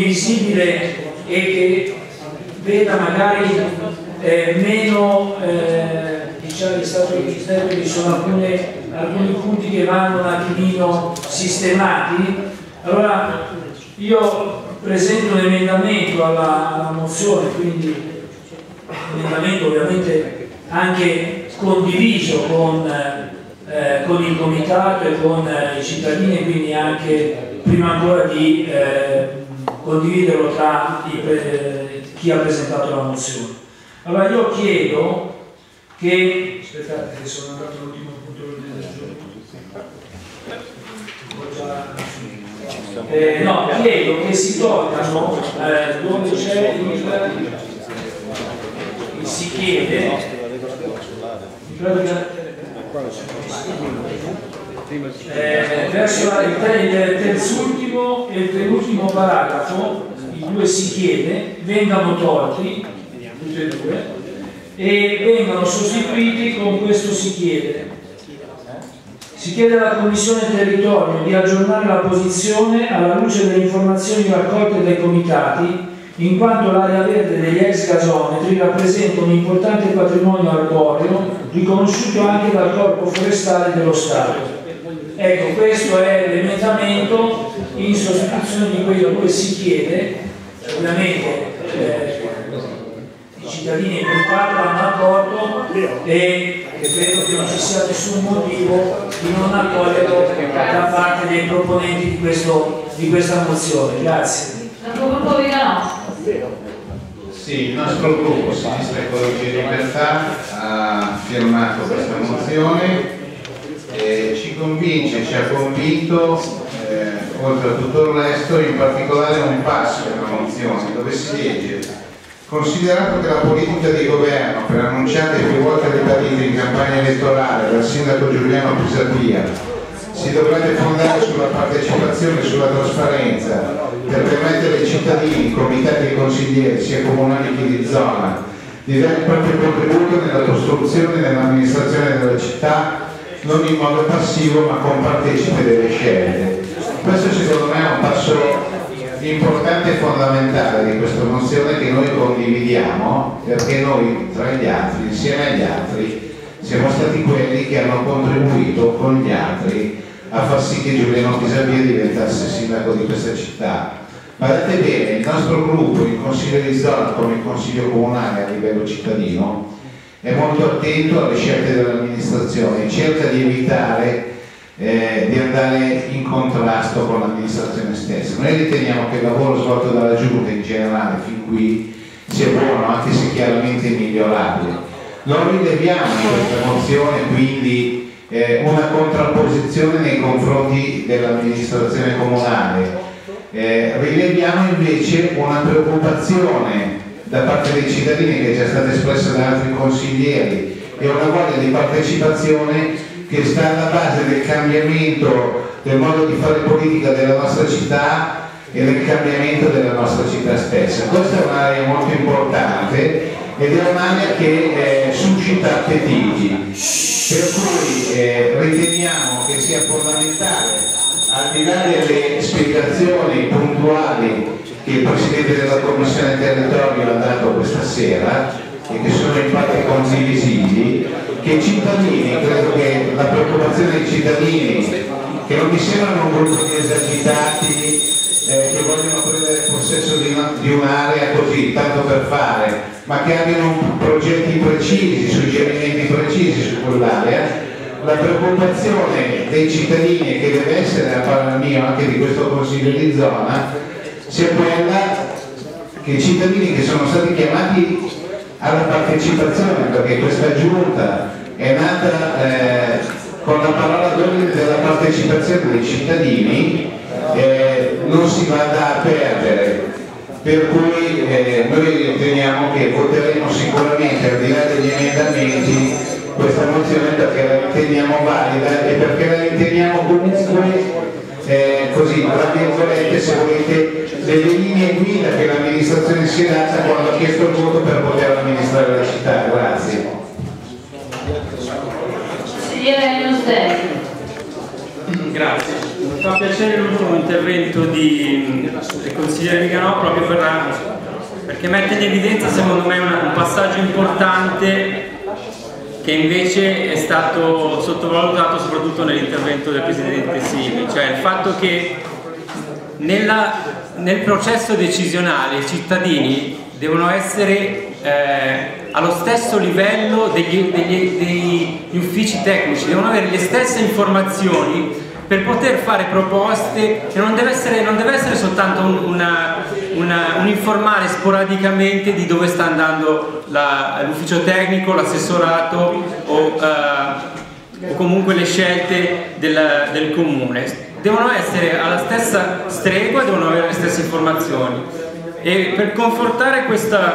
visibile e che veda magari meno diciamo, è stato richiesta che ci sono alcuni punti che vanno un attimino sistemati. Allora io presento un emendamento alla mozione, quindi un emendamento ovviamente anche condiviso con il comitato e con i cittadini, quindi anche prima ancora di condividerlo tra chi ha presentato la mozione. Allora io chiedo che, aspettate che sono andato all'ultimo punto del giorno, no, chiedo che si tolgano dove c'è il si chiede, verso il terzultimo e il penultimo paragrafo, i due si chiede, vengano tolti, tutti e due, e vengano sostituiti con questo si chiede. Si chiede alla Commissione Territorio di aggiornare la posizione alla luce delle informazioni raccolte dai comitati, in quanto l'area verde degli ex gasometri rappresenta un importante patrimonio arboreo riconosciuto anche dal Corpo Forestale dello Stato. Ecco, questo è l'emendamento in sostituzione di quello dove si chiede, ovviamente i cittadini e il comitato hanno accolto e credo che non ci sia nessun motivo di non accoglierlo da parte dei proponenti di questa mozione. Grazie. Sì, il nostro gruppo Sinistra Ecologia e Libertà ha firmato questa mozione e ci convince, ci ha convinto, oltre a tutto il resto, in particolare un passo della mozione dove si legge: considerato che la politica di governo, per annunciata e più volte ribadita in campagna elettorale dal sindaco Giuliano Pisapia, si dovrebbe fondare sulla partecipazione e sulla trasparenza per permettere ai cittadini, comitati e consiglieri, sia comunali che di zona, di dare il proprio contributo nella costruzione e nell'amministrazione della città, non in modo passivo ma compartecipe delle scelte. Questo secondo me è un passo importante e fondamentale di questa mozione che noi condividiamo, perché noi tra gli altri, insieme agli altri, siamo stati quelli che hanno contribuito con gli altri a far sì che Giuliano Pisapia diventasse sindaco di questa città. Guardate bene, il nostro gruppo, il Consiglio di zona come il Consiglio comunale a livello cittadino, è molto attento alle scelte dell'amministrazione e cerca di evitare di andare in contrasto con l'amministrazione stessa. Noi riteniamo che il lavoro svolto dalla Giunta in generale fin qui sia buono, anche se chiaramente migliorabile. Non rileviamo in questa mozione quindi una contrapposizione nei confronti dell'amministrazione comunale, rileviamo invece una preoccupazione da parte dei cittadini che è già stata espressa da altri consiglieri e una voglia di partecipazione che sta alla base del cambiamento del modo di fare politica della nostra città e del cambiamento della nostra città stessa. Questa è un'area molto importante ed è un'area che suscita appetiti, per cui riteniamo che sia fondamentale, al di là delle spiegazioni puntuali che il Presidente della Commissione Territorio ha dato questa sera e che sono in parte condivisibili, che i cittadini, credo che la preoccupazione dei cittadini, che non mi sembrano un gruppo di esagitati che vogliono prendere possesso di un'area così, tanto per fare, ma che abbiano progetti precisi, suggerimenti precisi su quell'area. La preoccupazione dei cittadini, che deve essere a parer mio anche di questo Consiglio di zona, sia quella che i cittadini che sono stati chiamati alla partecipazione, perché questa giunta è nata con la parola d'ordine della partecipazione dei cittadini, non si vada a perdere, per cui noi riteniamo che voteremo sicuramente, al di là degli emendamenti, questa mozione perché la riteniamo valida e perché la riteniamo comunque così, tra virgolette, se volete, delle linee guida che l'amministrazione si è data quando ha chiesto il voto per poter amministrare la città. Grazie. Grazie. fa piacere l'ultimo intervento del consigliere Viganò, proprio perché mette in evidenza secondo me un passaggio importante che invece è stato sottovalutato soprattutto nell'intervento del Presidente Simi, cioè il fatto che nel processo decisionale i cittadini devono essere allo stesso livello degli uffici tecnici, devono avere le stesse informazioni per poter fare proposte, e non deve essere soltanto un informare sporadicamente di dove sta andando l'ufficio tecnico, l'assessorato o comunque le scelte del comune. Devono essere alla stessa stregua, devono avere le stesse informazioni. E per confortare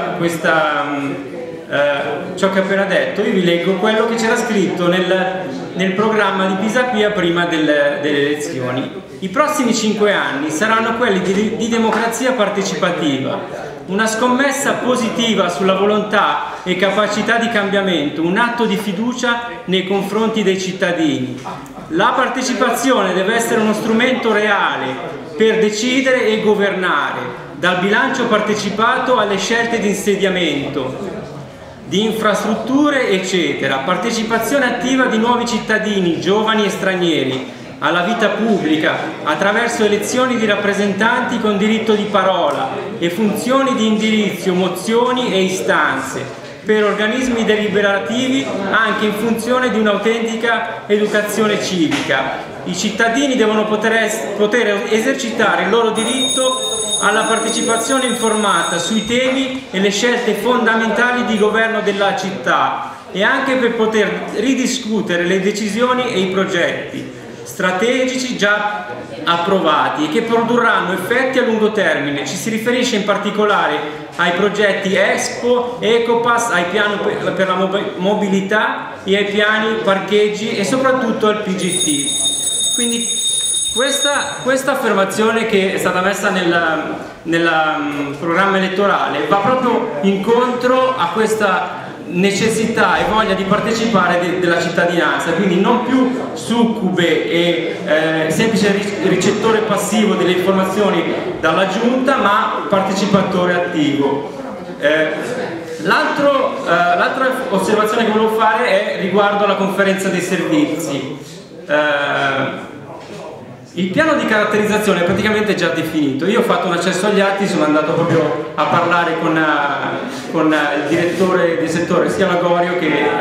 ciò che ho appena detto, io vi leggo quello che c'era scritto nel programma di Pisapia prima delle elezioni. I prossimi 5 anni saranno quelli di democrazia partecipativa, una scommessa positiva sulla volontà e capacità di cambiamento, un atto di fiducia nei confronti dei cittadini. La partecipazione deve essere uno strumento reale per decidere e governare, dal bilancio partecipato alle scelte di insediamento, di infrastrutture eccetera, partecipazione attiva di nuovi cittadini, giovani e stranieri, alla vita pubblica attraverso elezioni di rappresentanti con diritto di parola e funzioni di indirizzo, mozioni e istanze per organismi deliberativi anche in funzione di un'autentica educazione civica. I cittadini devono poter esercitare il loro diritto alla partecipazione informata sui temi e le scelte fondamentali di governo della città e anche per poter ridiscutere le decisioni e i progetti strategici già approvati e che produrranno effetti a lungo termine. Ci si riferisce in particolare ai progetti Expo, Ecopass, ai piani per la mobilità e ai piani parcheggi e soprattutto al PGT. Quindi questa affermazione che è stata messa nel programma elettorale va proprio incontro a questa necessità e voglia di partecipare della cittadinanza, quindi non più succube e semplice ricettore passivo delle informazioni dalla giunta, ma partecipatore attivo. L'altra osservazione che volevo fare è riguardo alla conferenza dei servizi. Il piano di caratterizzazione è praticamente già definito. Io ho fatto un accesso agli atti, sono andato proprio a parlare con il direttore del settore, sia Lagorio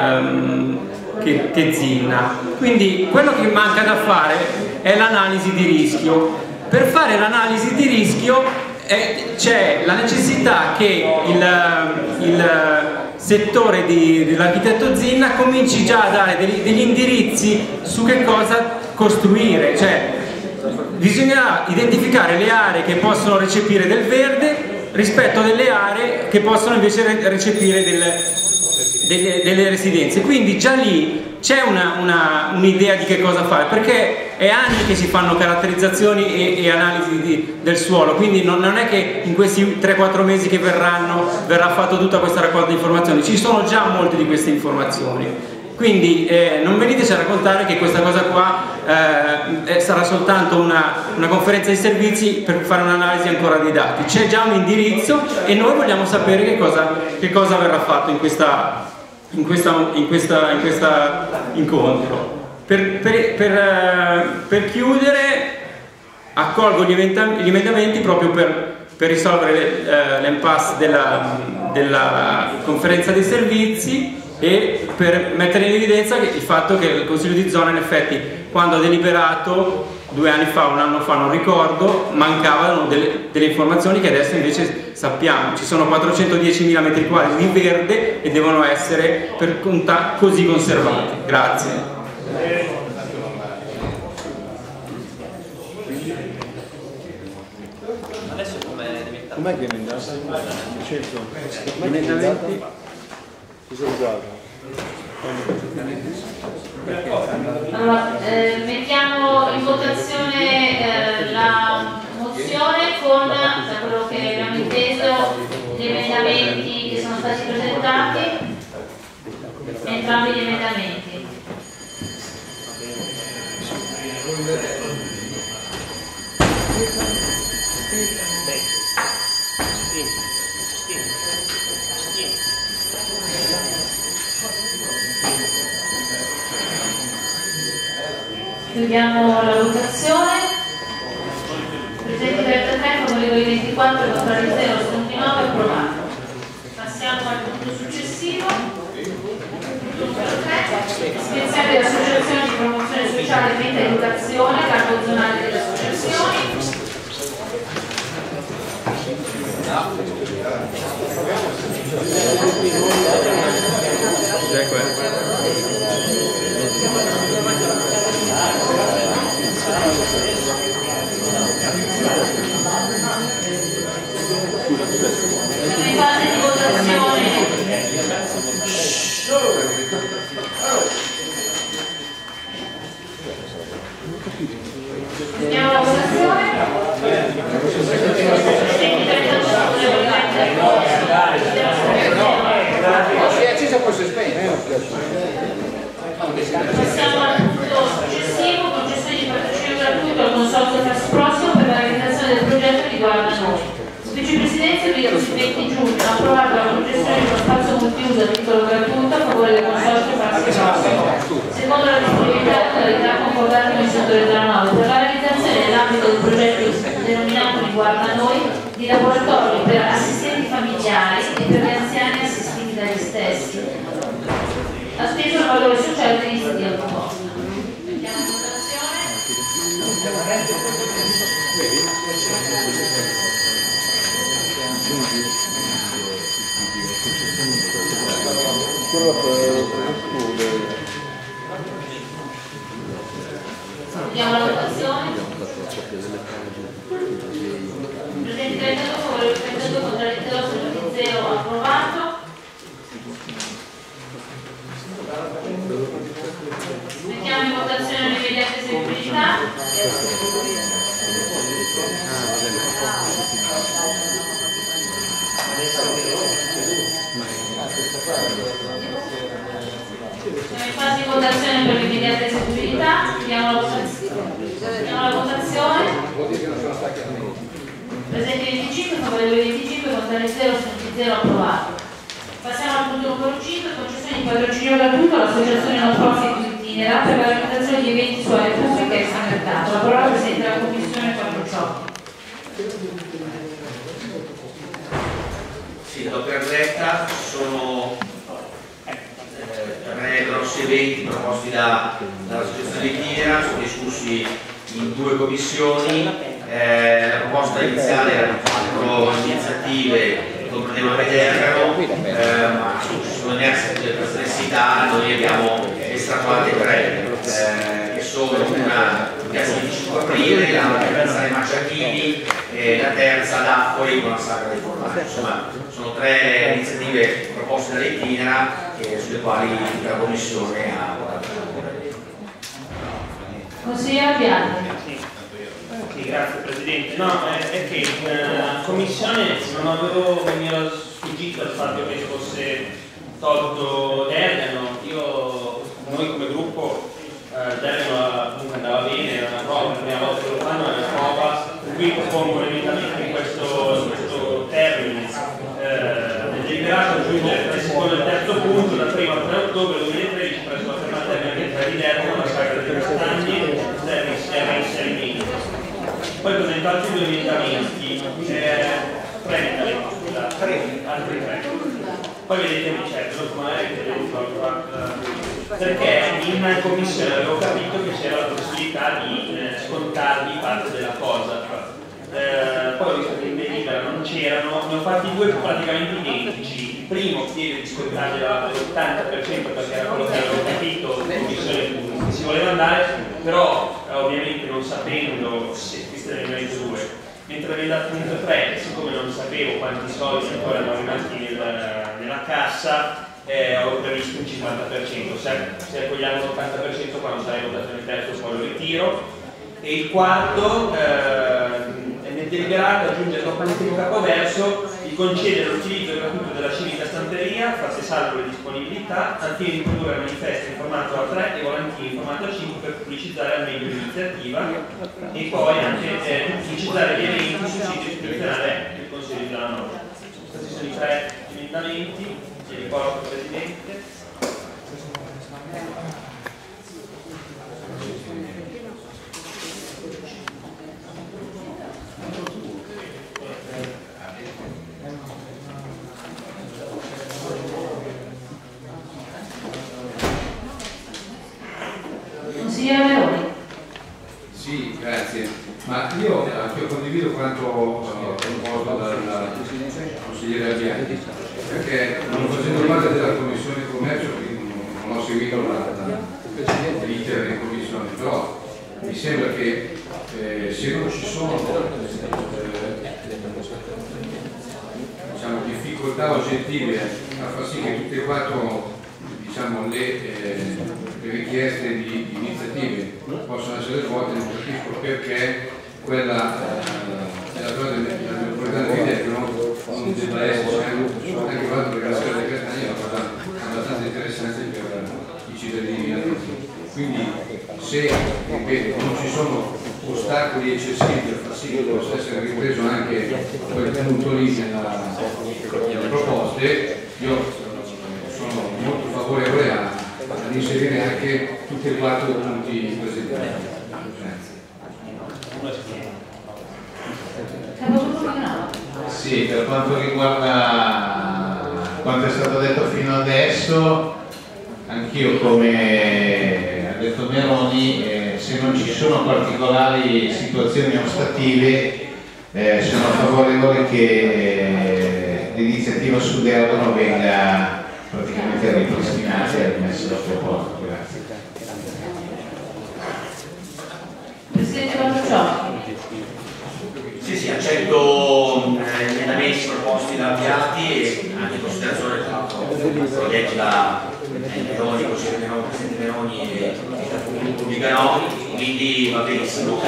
che Zinna. Quindi quello che manca da fare è l'analisi di rischio. Per fare l'analisi di rischio c'è la necessità che il settore dell'architetto Zinna cominci già a dare degli indirizzi su che cosa costruire, cioè bisognerà identificare le aree che possono recepire del verde rispetto a delle aree che possono invece recepire delle residenze. Quindi già lì c'è un'idea di che cosa fare, perché è anni che si fanno caratterizzazioni e analisi del suolo, quindi non è che in questi 3-4 mesi che verrà fatto tutta questa raccolta di informazioni, ci sono già molte di queste informazioni. Quindi non veniteci a raccontare che questa cosa qua sarà soltanto una conferenza di servizi per fare un'analisi ancora dei dati. C'è già un indirizzo e noi vogliamo sapere che cosa verrà fatto in questo incontro. Per chiudere, accolgo gli emendamenti proprio per risolvere l'impasse della conferenza dei servizi e per mettere in evidenza il fatto che il Consiglio di zona in effetti quando ha deliberato 2 anni fa, 1 anno fa, non ricordo, mancavano delle informazioni che adesso invece sappiamo. Ci sono 410.000 metri quadri di verde e devono essere così conservati. Grazie. Adesso com'è che emendamenti? Allora, mettiamo in votazione la mozione con, da quello che abbiamo inteso, gli emendamenti che sono stati presentati, entrambi gli emendamenti. Chiudiamo la votazione. Presenti 33, favorevoli 24, contrari 0, astenuti 9, approvato. Passiamo al punto successivo. Numero 3. Iscrizione delle associazioni di promozione sociale e di educazione, capo zonale delle associazioni. Siamo in fase di votazione. Andiamo alla votazione. Se è acceso può sospendere. Passiamo al punto successivo, concessione di patrocinio gratuito al consorzio Trasprossimo per la realizzazione del progetto riguarda noi. Vice Presidenza il 20 giugno ha approvato la concessione di uno spazio multiuso a titolo gratuito a favore del consorzio Trasprossimo. Secondo la disponibilità e modalità concordate con il settore della 9 per la realizzazione nell'ambito del progetto denominato riguarda noi di laboratorio per assistenti familiari e per gli anziani assistiti dagli stessi. Ha speso il valore sociale degli stati al posto. Mettiamo in votazione. Vediamo la votazione. Presenti 32, favorevoli 32, contrari 0, astenuti 0, approvato. Mettiamo in votazione l'immediata eseguibilità. Siamo in fase di votazione per l'immediata eseguibilità. Chiudiamo la votazione. Presenti 25, favorevoli 25, contrari 0, astenuti 0, approvato. Passiamo al punto numero 5, concessione di patrocinio gratuito all'associazione non profit Itinera per la realizzazione di eventi su aree pubbliche e extra mercato. La parola presenta la Commissione 4 Sì, l'ho per letta, sono tre grossi eventi proposti dall'associazione Itinera, sono discussi in 2 commissioni. La proposta iniziale era di 4 iniziative che comprendevano Vedergano, ma sono emerse delle perplessità, noi abbiamo estrapolte 3 che sono una piazza 25 aprile, la piazza dei Macciachini e la terza l'Affori con la Sagra dei Formaggi. Insomma, sono 3 iniziative proposte dall'Itinera sulle quali la Commissione ha votato. Consigliere Bianchi. Sì, grazie Presidente. No, è che in commissione mi era sfuggito il fatto che fosse tolto Dergano. Noi come gruppo Dergano comunque andava bene, era una prova, la prima volta che lo fanno è una prova, qui propongo un emendamento in questo termine. Nel deliberato aggiungere secondo il terzo punto, dal 1 al 3 ottobre 2013 presso la fermata terminale di Dergano, la Sagra dei Castagni, reinserimento. Poi presento altri 2 emendamenti, 3 emendamenti, scusate, altri 3. Poi vedete mi certo, perché in commissione avevo capito che c'era la possibilità di scontargli parte della cosa. Poi ho visto che in delibera non c'erano, ne ho fatti 2 praticamente identici. Il primo chiede di scontargli l'80% perché era quello che avevo capito in commissione che si voleva andare, però ovviamente non sapendo se questo era l'emendamento 2. Mentre nel punto 3, siccome non sapevo quanti soldi ancora erano rimasti nella cassa, ho previsto un 50%. Se accogliamo l'80% quando sarà votato nel terzo poi lo ritiro. E il quarto, nel deliberato aggiunge il capoverso di concedere l'utilizzo gratuito della civica stanteria, fatte salvo le disponibilità, al fine di produrre manifesti in formato A3 e volantini in formato A5 per pubblicizzare al meglio l'iniziativa e poi anche pubblicizzare gli eventi sul sito istituzionale del Consiglio della Norma. emendamenti, vi riporto Presidente. Consigliere Meloni. Sì, grazie. Ma io condivido quanto proposto dal consigliere Albiani, perché non facendo parte della Commissione Commercio, quindi non ho seguito l'iter in Commissione, però mi sembra che se non ci sono diciamo, difficoltà oggettive a far sì che tutte e quattro diciamo, le richieste di iniziative possono essere svolte, non capisco perché quella della zona della metropolitana di Terno non debba essere anche fatto perché la storia di Castagna è una cosa abbastanza interessante per i cittadini. Quindi se ripeto, non ci sono ostacoli eccessivi per far sì che possa essere ripreso anche quel punto lì nelle proposte, io sono molto favorevole ad inserire anche tutti e quattro i punti presentati. Sì, per quanto riguarda quanto è stato detto fino adesso, anch'io come ha detto Meloni, se non ci sono particolari situazioni ostative, sono favorevole che l'iniziativa Suderbano venga praticamente ripristinata e rimessa al suo posto. Grazie. Presidente Valluccioni. Sì, accetto gli emendamenti proposti da Piatti e anche in considerazione proietti da Meloni, consigliere Meloni e Viganò, quindi va benissimo.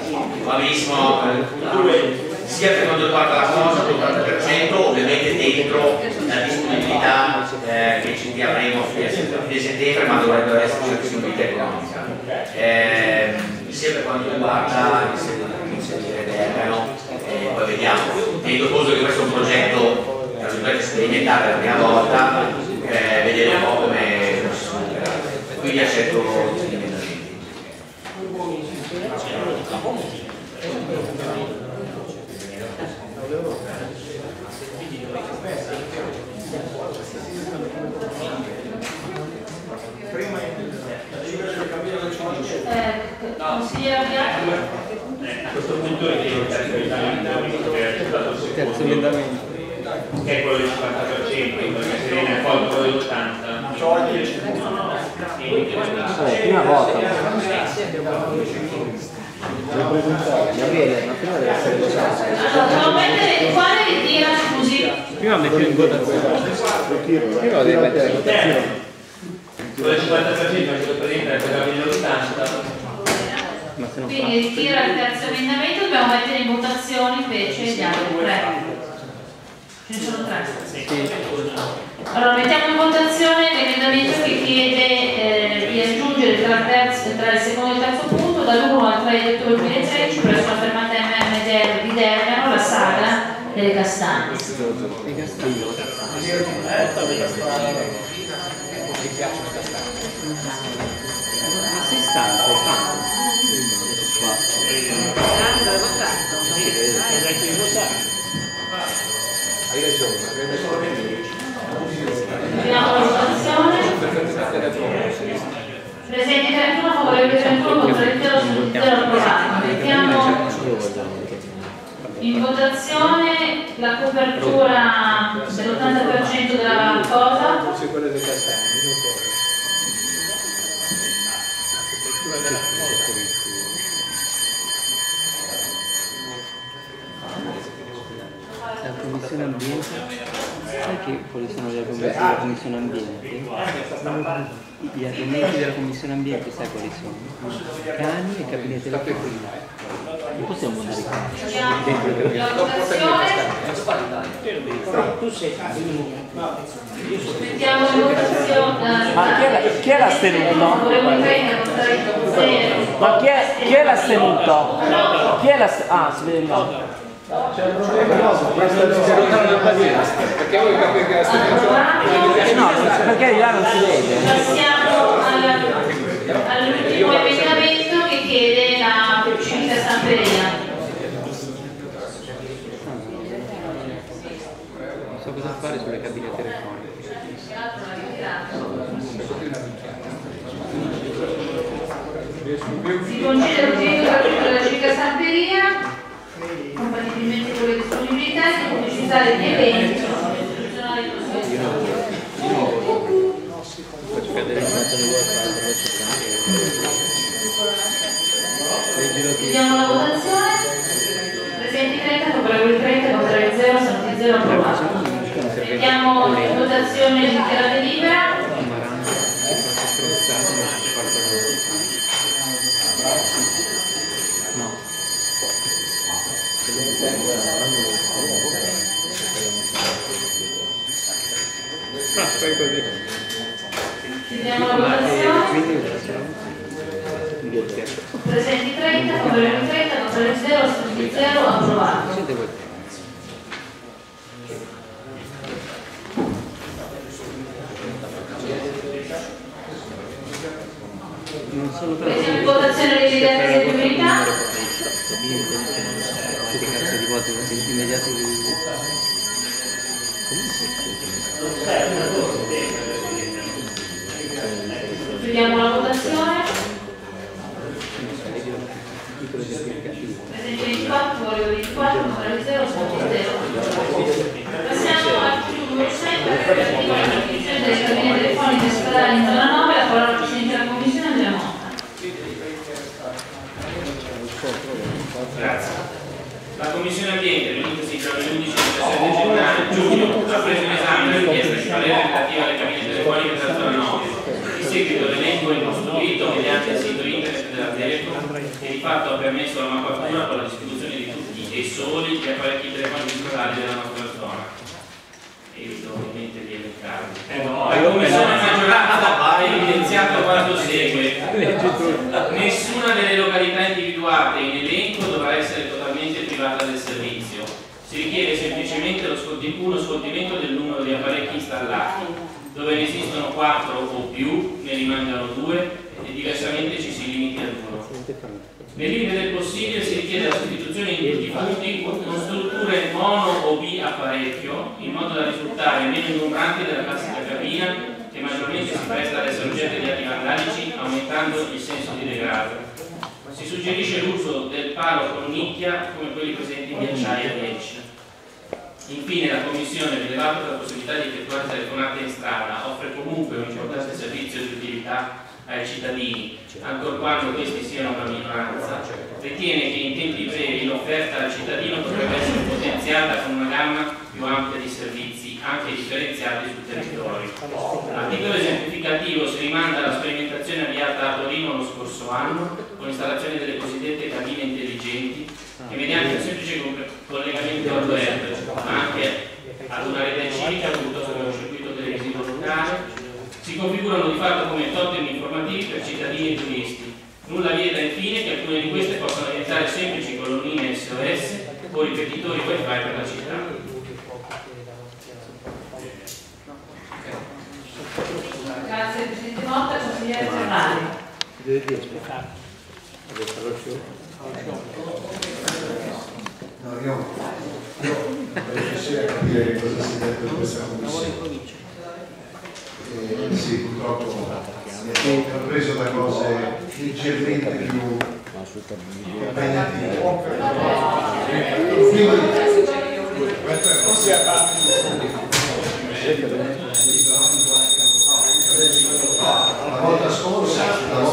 Sia per quanto riguarda la cosa, l'80%, ovviamente dentro la disponibilità che ci avremo a fine settembre, ma dovrebbero esserci la disponibilità economica. Sia per quanto riguarda inserire Dergano, poi vediamo. Tenendo conto che questo è un progetto sperimentale per la prima volta, vedremo un po' come si svilupperà. Quindi accetto gli emendamenti. Consigliere Albiani. A questo punto ritengo il terzo emendamento che è quello del 50%, perché se viene accolto quello dell'80 prima volta Gabriele, ma prima deve essere Allora, mettere quale ritira, scusi? Prima mettere in votazione. prima devi mettere in votazione. quello del 50% è quello presente nell'80. Quindi ritira il terzo emendamento, dobbiamo mettere in votazione invece gli altri tre. Ce ne sono tre. Allora mettiamo in votazione l'emendamento che chiede di aggiungere tra il secondo e il terzo punto dall'1 al 3 di ottobre 2013 presso la fermata MM di Dergano la saga delle castagne. Finiamo la votazione. Presenti 31, favorevoli 31, contrari 0 approvati. Mettiamo in votazione la copertura dell'80% della cosa. La Commissione Ambiente, sai che quali sono gli argomenti della Commissione Ambiente? Gli argomenti della Commissione Ambiente sai quali sono? Cani e cabinette da cucina. Non possiamo andare qua. Mettiamo in votazione. Ma chi è l'astenuto? Ma chi è l'astenuto? Chi è l'astenuto? Ah, si vede il nome. C'è un problema, perché voi capite che la situazione... No, perché là non si vede. Passiamo all'ultimo emendamento che chiede la civica stamperia. Non so cosa fare sulle cabine telefoniche. Si concede l'utilizzo gratuito della civica stamperia compatibilmente con le disponibilità e di pubblicitare gli eventi istituzionali così. Faccio cadere il mezzo di Chiudiamo la votazione. Presenti 30, favorevoli 30, contrari 0, santi 0, approvato. Mettiamo in votazione l'intera delibera. Chiudiamo la votazione. Presenti 30, favorevoli 30, contrari 0, santi 0, approvato. Mettiamo in votazione le idee di eseguibilità. Che cazzo di voto immediato Chiudiamo la votazione. Presenti 24, favorevoli 24, contrari 0, santi 0. Passiamo all'articolo numero 6 per relativo alla definizione delle cabine telefoniche stradali in zona 9. La parola al Presidente della Commissione, Andrea Motta. Grazie. La Commissione Ambiente, riunitasi tra l'11 e il 17 giugno, ha preso in esame la richiesta di parere relativa alle cabine telefoniche della zona 9. In seguito l'elenco è costruito mediante il sito internet della Telecom che di fatto ha permesso la mappatura con la distribuzione di tutti e soli gli apparecchi telefonici stradali della nostra zona. Evito ovviamente di elencarli. La Commissione maggioranza ha evidenziato quanto segue. Nessuna delle località individuate in elenco dovrà essere totalmente privata del servizio. Si richiede semplicemente uno sfoltimento del numero di apparecchi installati. Dove ne esistono 4 o più, ne rimangano 2 e diversamente ci si limiti a 1. Nel limite del possibile si richiede la sostituzione in tutti i punti con strutture mono o bi-apparecchio in modo da risultare meno ingombranti della classica cabina che maggiormente si presta ad essere oggetto di atti vandalici aumentando il senso di degrado. Si suggerisce l'uso del palo con nicchia come quelli presenti in acciaia 10. Infine la Commissione, rilevata la possibilità di effettuare telefonate in strada, offre comunque un importante servizio di utilità ai cittadini, ancor quando questi siano una minoranza, ritiene che in tempi brevi l'offerta al cittadino potrebbe essere potenziata con una gamma più ampia di servizi, anche differenziati sul territorio. L'articolo esemplificativo si rimanda alla sperimentazione avviata a Torino lo scorso anno con l'installazione delle cosiddette cabine intelligenti che mediante un semplice collegamento al web, ma anche ad una rete civica piuttosto che un circuito televisivo locale, si configurano di fatto come totem informativi per cittadini e turisti. Nulla vieta infine che alcune di queste possano diventare semplici colonnine SOS o ripetitori wifi per la città. Grazie Presidente Motta, consigliere Ferrari. No, io vorrei riuscire a capire che cosa si è detto in questa commissione. Sì, purtroppo ho preso da cose leggermente più impegnative. La volta scorsa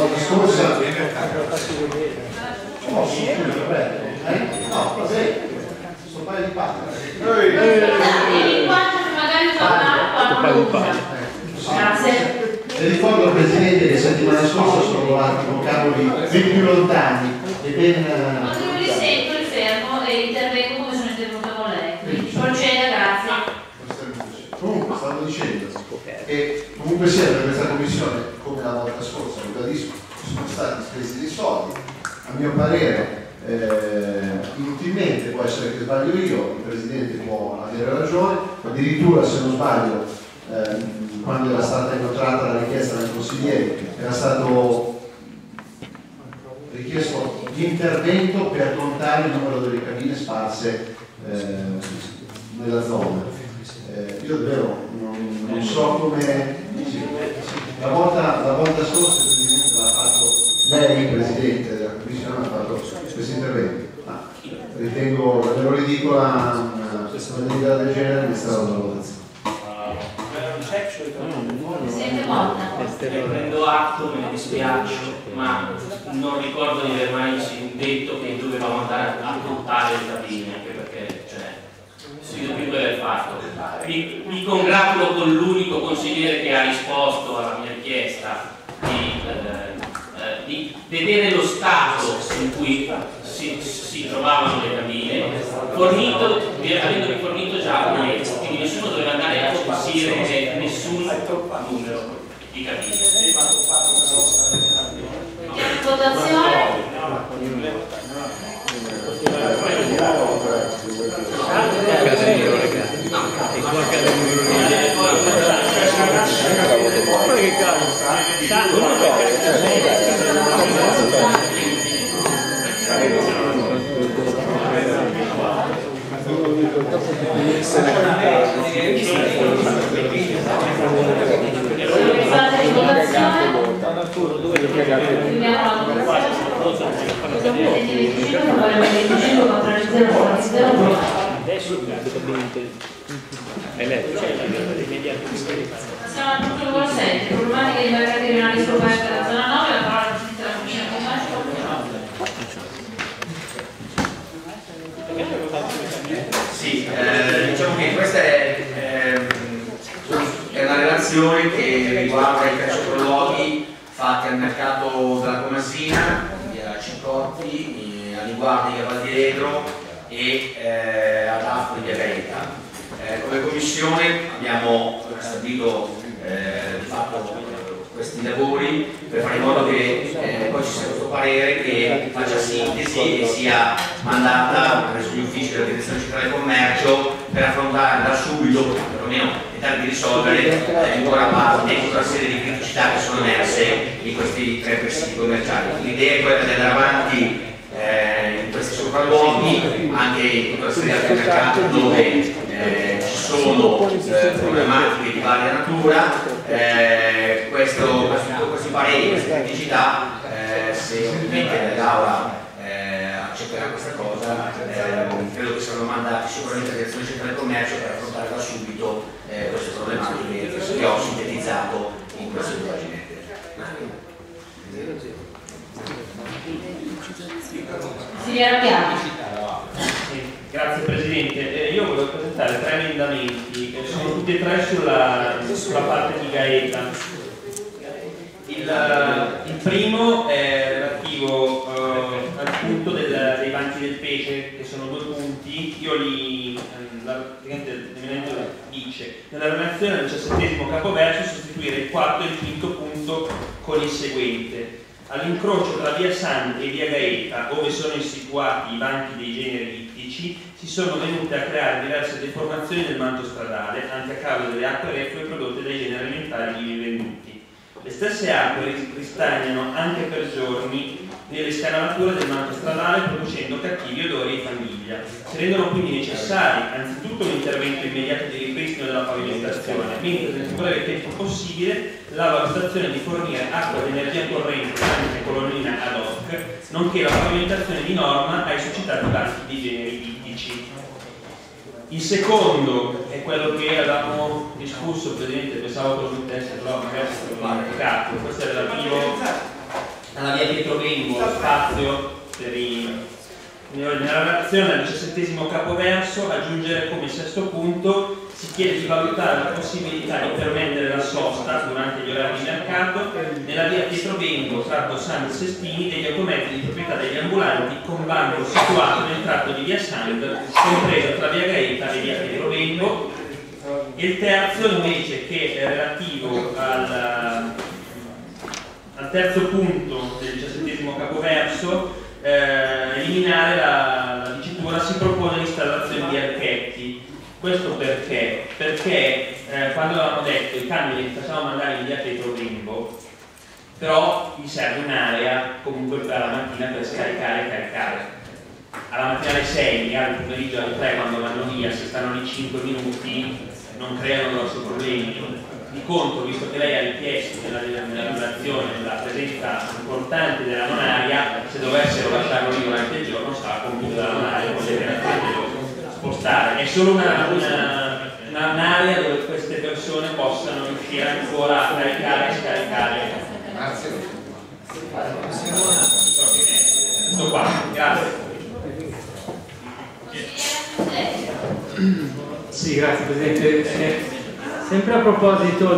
no, cos'è? Sto paio di palle. Vieni qua che magari torna. Grazie. Le ricordo Presidente che settimana scorsa sono volati con cavoli ben più lontani e ben... Quando io li sento, li fermo e intervengo come sono intervenuta con lei. Quindi proceda, grazie. Comunque stavo dicendo che comunque sia per questa commissione, come la volta scorsa, ribadisco, sono stati spesi dei soldi, a mio parere inutilmente, può essere che sbaglio io, il Presidente può avere ragione, addirittura se non sbaglio quando era stata inoltrata la richiesta dai consiglieri era stato richiesto l'intervento per contare il numero delle cabine sparse nella zona. Io davvero non so come... Sì, la volta scorsa il Presidente l'ha fatto, lei Presidente della Commissione ha fatto questo intervento. Ritengo davvero ridicola una delibera del genere in questa valutazione. Presidente Motta. Prendo atto, me ne dispiace, ma non ricordo di aver mai detto che dovevamo andare a contare le cabine, anche perché si dovrebbe aver fatto. Mi congratulo con l'unico consigliere che ha risposto alla mia richiesta di vedere lo stato in cui si trovavano le cabine, avendomi fornito già una lista, quindi nessuno doveva andare a censire nessun numero di cabine. Votazione. Siamo al punto numero 7, problematiche di mercati regionali scoperte dalla zona 9, la parola al Presidente della Commissione Commercio. Sì, diciamo che questa è una relazione che riguarda i calciaprologhi fatti al mercato della Comasina, via Cincotti, a Liguardi, a Val di Ledro e ad Afro di Gaeta. Come Commissione abbiamo stabilito di fatto questi lavori per fare in modo che poi ci sia questo parere che faccia sintesi e sia mandata presso gli uffici della Direzione Centrale del Commercio per affrontare da subito, perlomeno tentare di risolvere ancora parte di tutta una serie di criticità che sono emerse in questi 3 presidi commerciali. L'idea è quella di andare avanti in questi sopralluoghi, anche in tutta una serie di altri mercati dove ci sono problematiche di varia natura. Questi pareri, queste criticità, se ovviamente l'Aula accetterà questa cosa, credo che saranno mandati sicuramente alla Direzione Centrale del Commercio per affrontare da subito queste problematiche che ho sintetizzato in queste pagine. Signora Piani. Grazie Presidente, io volevo presentare 3 emendamenti, sono tutti e 3 sulla parte di Gaeta. Il primo è relativo al punto dei banchi del pesce, che sono 2 punti. Io l'emendamento dice: nella relazione del 17° capoverso sostituire il 4° e il 5° punto con il seguente: all'incrocio tra via San e via Gaeta, dove sono situati i banchi dei generi ittici, si sono venute a creare diverse deformazioni del manto stradale, anche a causa delle acque reflue prodotte dai generi alimentari ivi venduti. Le stesse acque ristagnano anche per giorni nelle scanalature del manto stradale, producendo cattivi odori e famiglia. Si rendono quindi necessari anzitutto un intervento immediato di ripristino della pavimentazione, mentre nel più breve tempo possibile la valutazione di fornire acqua di energia corrente anche colonnina ad hoc, nonché la pavimentazione di norma ai suscitati banchi di generi ittici. Il secondo è quello che avevamo discusso, Presidente, pensavo che lo mettesse, però magari è stato mancato. Questo è relativo alla via Pietro Vengo, lo spazio per nella relazione al 17° capoverso, aggiungere come 6° punto si chiede di valutare la possibilità di permettere la sosta durante gli orari di mercato nella via Pietro Vengo, tratto San Sestini, degli automezzi di proprietà degli ambulanti con banco situato nel tratto di via Sand, compreso tra via Gaeta e via Pietro Vengo. E il terzo invece, che è relativo al terzo punto del 17° capoverso, eliminare la dicitura si propone l'installazione di archetti. Questo perché? Perché quando avevamo detto i camion li facciamo mandare in via Pietro Bimbo, però gli serve un'area comunque per la mattina per scaricare e caricare. Alla mattina alle 6, al pomeriggio alle 3 quando vanno via, se stanno lì 5 minuti non creano grossi problemi. Di conto, visto che lei ha richiesto nella relazione la presenza importante della nonaria, se dovessero lasciarlo lì durante il giorno sarà compiuto dalla nonaria, potete spostare. È solo un'area dove queste persone possano riuscire ancora a caricare e scaricare. Grazie. Tutto qua, grazie. Sì, grazie Presidente. Sempre a proposito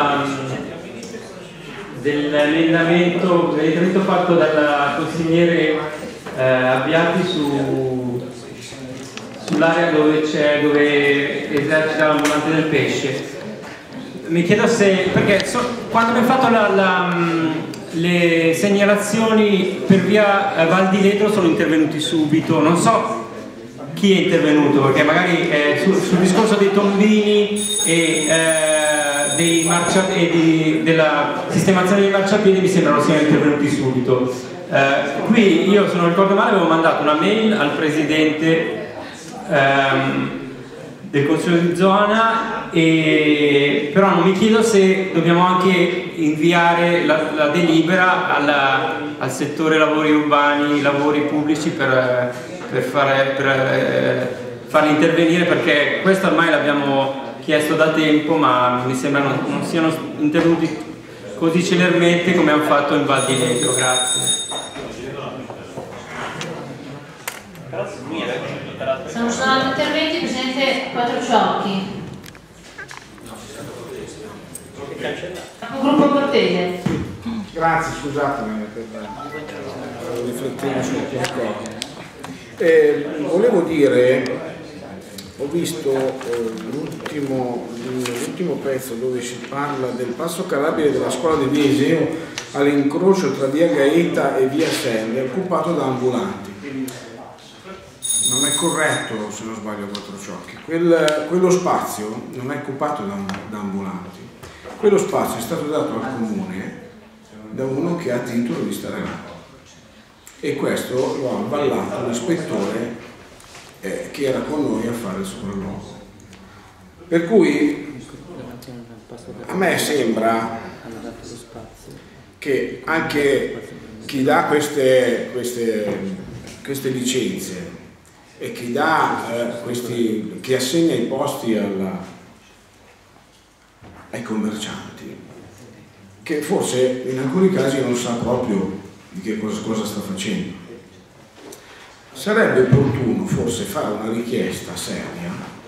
dell'emendamento fatto dal consigliere Abbiati sull'area dove esercita l'ambulante del pesce, mi chiedo se, perché quando abbiamo fatto le segnalazioni per via Val di Ledro sono intervenuti subito, non so chi è intervenuto, perché magari sul discorso dei tombini e della sistemazione dei marciapiedi mi sembrano siano intervenuti subito. Qui io, se non ricordo male, avevo mandato una mail al presidente del Consiglio di zona, però non mi chiedo se dobbiamo anche inviare la delibera al settore lavori urbani, lavori pubblici per farli intervenire, perché questo ormai l'abbiamo chiesto da tempo, ma mi sembra non siano intervenuti così celermente come hanno fatto in Val di Ledro. Grazie. Se non sono altri interventi, Presidente Quattrociocchi. Gruppo Cortese. Grazie, scusatemi per riflettere su qualcosa. Volevo dire, ho visto l'ultimo pezzo dove si parla del passo carabile della scuola di Viseo all'incrocio tra via Gaeta e via Selle, occupato da ambulanti. Non è corretto, se non sbaglio, Quattrociocchi. Quello spazio non è occupato da ambulanti. Quello spazio è stato dato al comune da uno che ha titolo di stare là. E questo lo ha avallato l'ispettore che era con noi a fare il sopralluogo. Per cui a me sembra che anche chi dà queste licenze e chi assegna i posti ai commercianti, che forse in alcuni casi non sa proprio di che cosa sta facendo. Sarebbe opportuno forse fare una richiesta seria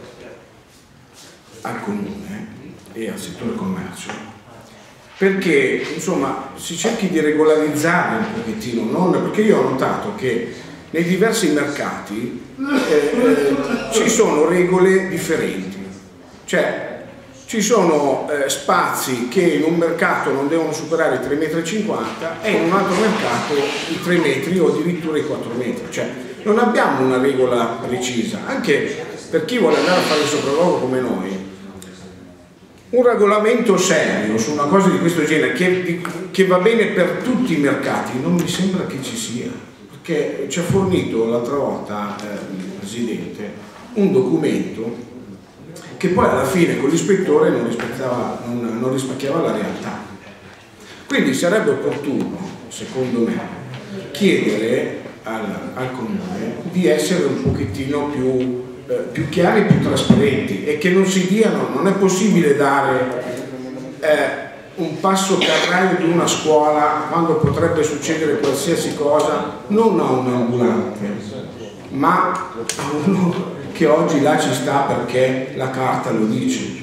al comune e al settore commercio, perché insomma si cerchi di regolarizzare un pochettino, non perché io ho notato che nei diversi mercati ci sono regole differenti, cioè ci sono spazi che in un mercato non devono superare i 3,50 metri e in un altro mercato i 3 metri o addirittura i 4 metri, cioè non abbiamo una regola precisa, anche per chi vuole andare a fare il sopralluogo come noi. Un regolamento serio su una cosa di questo genere che va bene per tutti i mercati non mi sembra che ci sia, perché ci ha fornito l'altra volta il Presidente un documento che poi alla fine con l'ispettore non rispecchiava la realtà. Quindi sarebbe opportuno, secondo me, chiedere al comune di essere un pochettino più chiari, più trasparenti, e che non si diano, non è possibile dare un passo carraio di una scuola quando potrebbe succedere qualsiasi cosa non a un ambulante, ma a uno che oggi là ci sta perché la carta lo dice.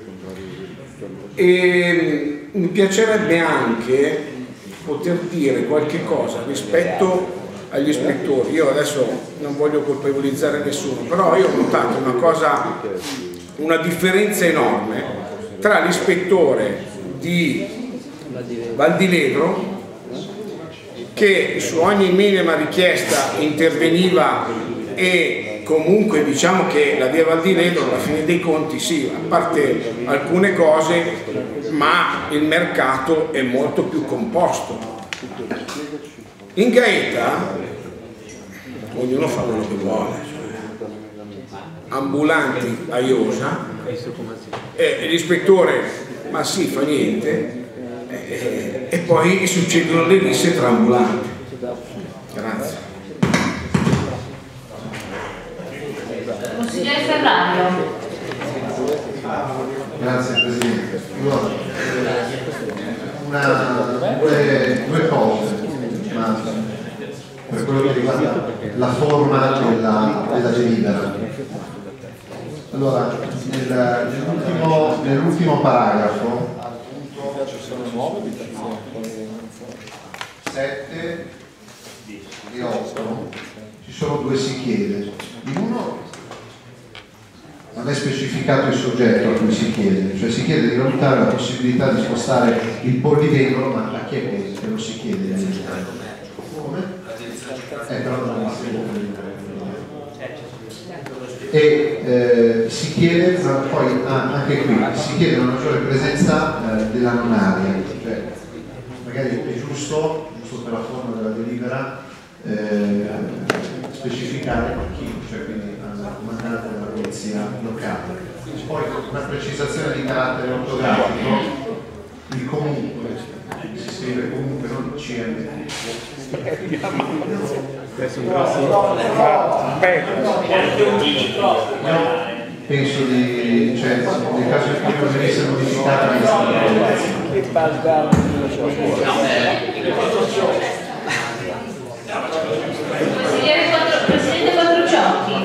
E mi piacerebbe anche poter dire qualche cosa rispetto agli ispettori. Io adesso non voglio colpevolizzare nessuno, però io ho notato una differenza enorme tra l'ispettore di Val di Ledro, che su ogni minima richiesta interveniva e comunque diciamo che la via Val di Ledro alla fine dei conti sì, a parte alcune cose, ma il mercato è molto più composto. In Gaeta ognuno fa quello che vuole, ambulanti a Iosa, l'ispettore ma sì, fa niente, e poi succedono le risse tra ambulanti. Grazie. Consigliere Ferrario. Grazie Presidente. Due cose, ma per quello che riguarda la forma della delibera. Allora, nell'ultimo paragrafo, 7 e 8, ci sono due si chiede. In uno non è specificato il soggetto a cui si chiede, cioè si chiede di valutare la possibilità di spostare il pollivetro, ma a chi è che lo si chiede? Come? Però non e si chiede poi anche qui si chiede una maggiore presenza della non aria, cioè magari è giusto per la forma della delibera specificare chi, cioè quindi al comandante della polizia locale. Poi una precisazione di carattere ortografico, il comunque si scrive comunque, non CM. Questo è un grosso penso di, cioè, nel caso in cui non venisse modificata Presidente Quattrociocchi.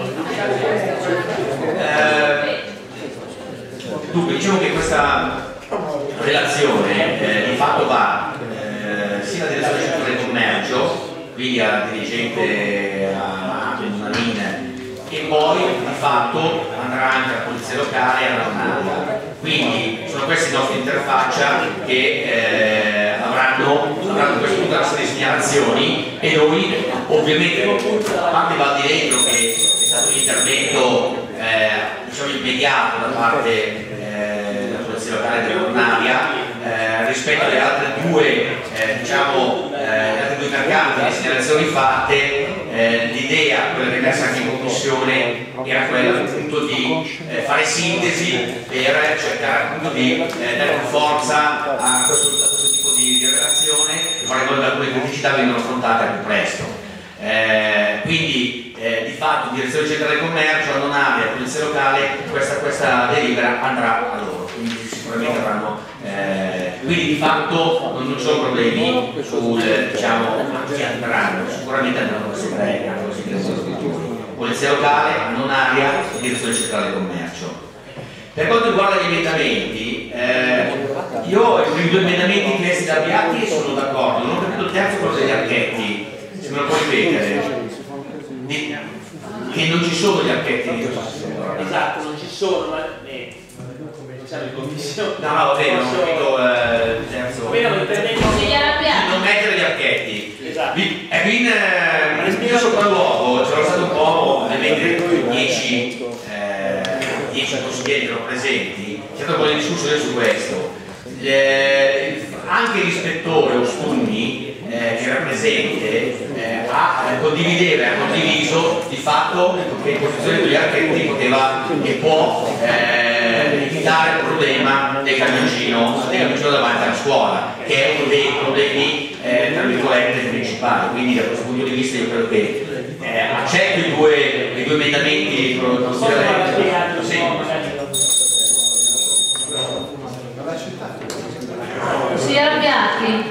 Dunque, diciamo che questa relazione di fatto va sia alla direzione centrale del commercio, quindi alla dirigente a Mine, e poi di fatto andrà anche alla polizia locale e alla Ronaria. Quindi sono queste le nostre interfaccia che avranno a questo punto una serie di segnalazioni, e noi ovviamente, a parte Val di Ledro che è stato un intervento diciamo immediato da parte della polizia locale e della Ronaria, rispetto alle altre due diciamo gli altri due mercati, le segnalazioni fatte, l'idea, quella che è messa anche in commissione, era quella appunto di fare sintesi per cercare appunto di dare forza a questo tipo di relazione e fare in modo che alcune criticità vengano affrontate al più presto. Quindi di fatto direzione centrale del commercio, non abbia polizia locale, questa delibera andrà a loro, quindi sicuramente avranno quindi di fatto non ci sono problemi sul diciamo chi andranno, sicuramente andranno verso tre, polizia locale, non aria, direzione centrale del commercio. Per quanto riguarda gli emendamenti, io i primi due emendamenti chiesti da Biatti sono d'accordo, non ho capito il terzo, quello degli archetti, se me lo puoi ripetere, che non ci sono gli archetti di esatto, non ci sono, ma diciamo in commissione. No, va bene, non ho capito il terzo. Non mettere gli archetti. Esatto. In sopralluogo c'era stato un po', ovviamente 10 consiglieri che erano presenti, c'è stato un po' di discussione su questo. Anche l'ispettore Ostunni che era presente condivideva, ha condiviso di fatto che in posizione degli archetti poteva e può evitare il problema del camioncino davanti alla scuola, che è uno dei problemi tra virgolette principali. Quindi da questo punto di vista io credo che accetto i due emendamenti Consigliere Bianchi.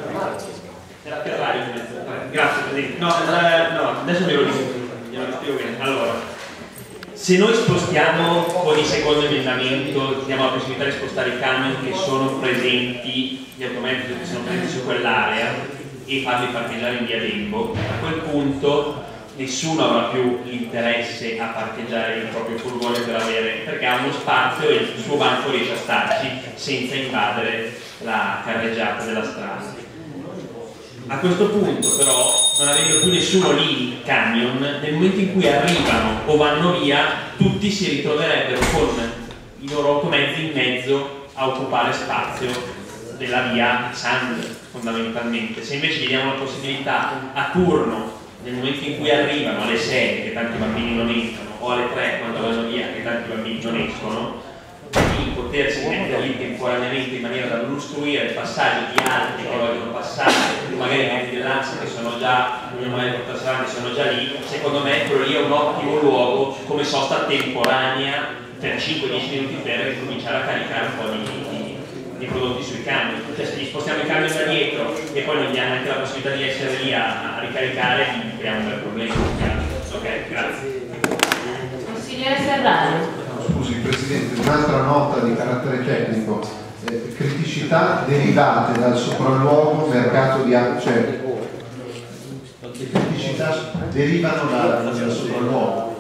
Grazie Presidente. No, adesso me lo spiego bene. Allora, se noi spostiamo con il secondo emendamento, diamo la possibilità di spostare i camion che sono presenti, gli automezzi che sono presenti su quell'area, e farli parcheggiare in via Dembo, a quel punto nessuno avrà più l'interesse a parcheggiare il proprio furgone perché ha uno spazio e il suo banco riesce a starci senza invadere la carreggiata della strada. A questo punto però, non avendo più nessuno lì in camion, nel momento in cui arrivano o vanno via, tutti si ritroverebbero con i loro automezzi in mezzo a occupare spazio della via Sand, fondamentalmente. Se invece gli diamo la possibilità a turno, nel momento in cui arrivano alle 6, che tanti bambini non entrano, o alle 3 quando vanno via, che tanti bambini non escono, di potersi mettere lì temporaneamente in maniera da non ostruire il passaggio di altri che vogliono passare, magari i mezzi dell'ANSA che sono già, sono già lì, secondo me quello lì è un ottimo luogo come sosta temporanea per 5-10 minuti per cominciare a caricare un po' di prodotti sui camion. Cioè se gli spostiamo i camion da dietro e poi non diamo anche la possibilità di essere lì a ricaricare, gli creiamo un bel problema. Ok, grazie. Consigliere Ferrari. Scusi Presidente, un'altra nota di carattere tecnico, criticità derivate dal sopralluogo mercato di cioè le criticità derivano dal sopralluogo.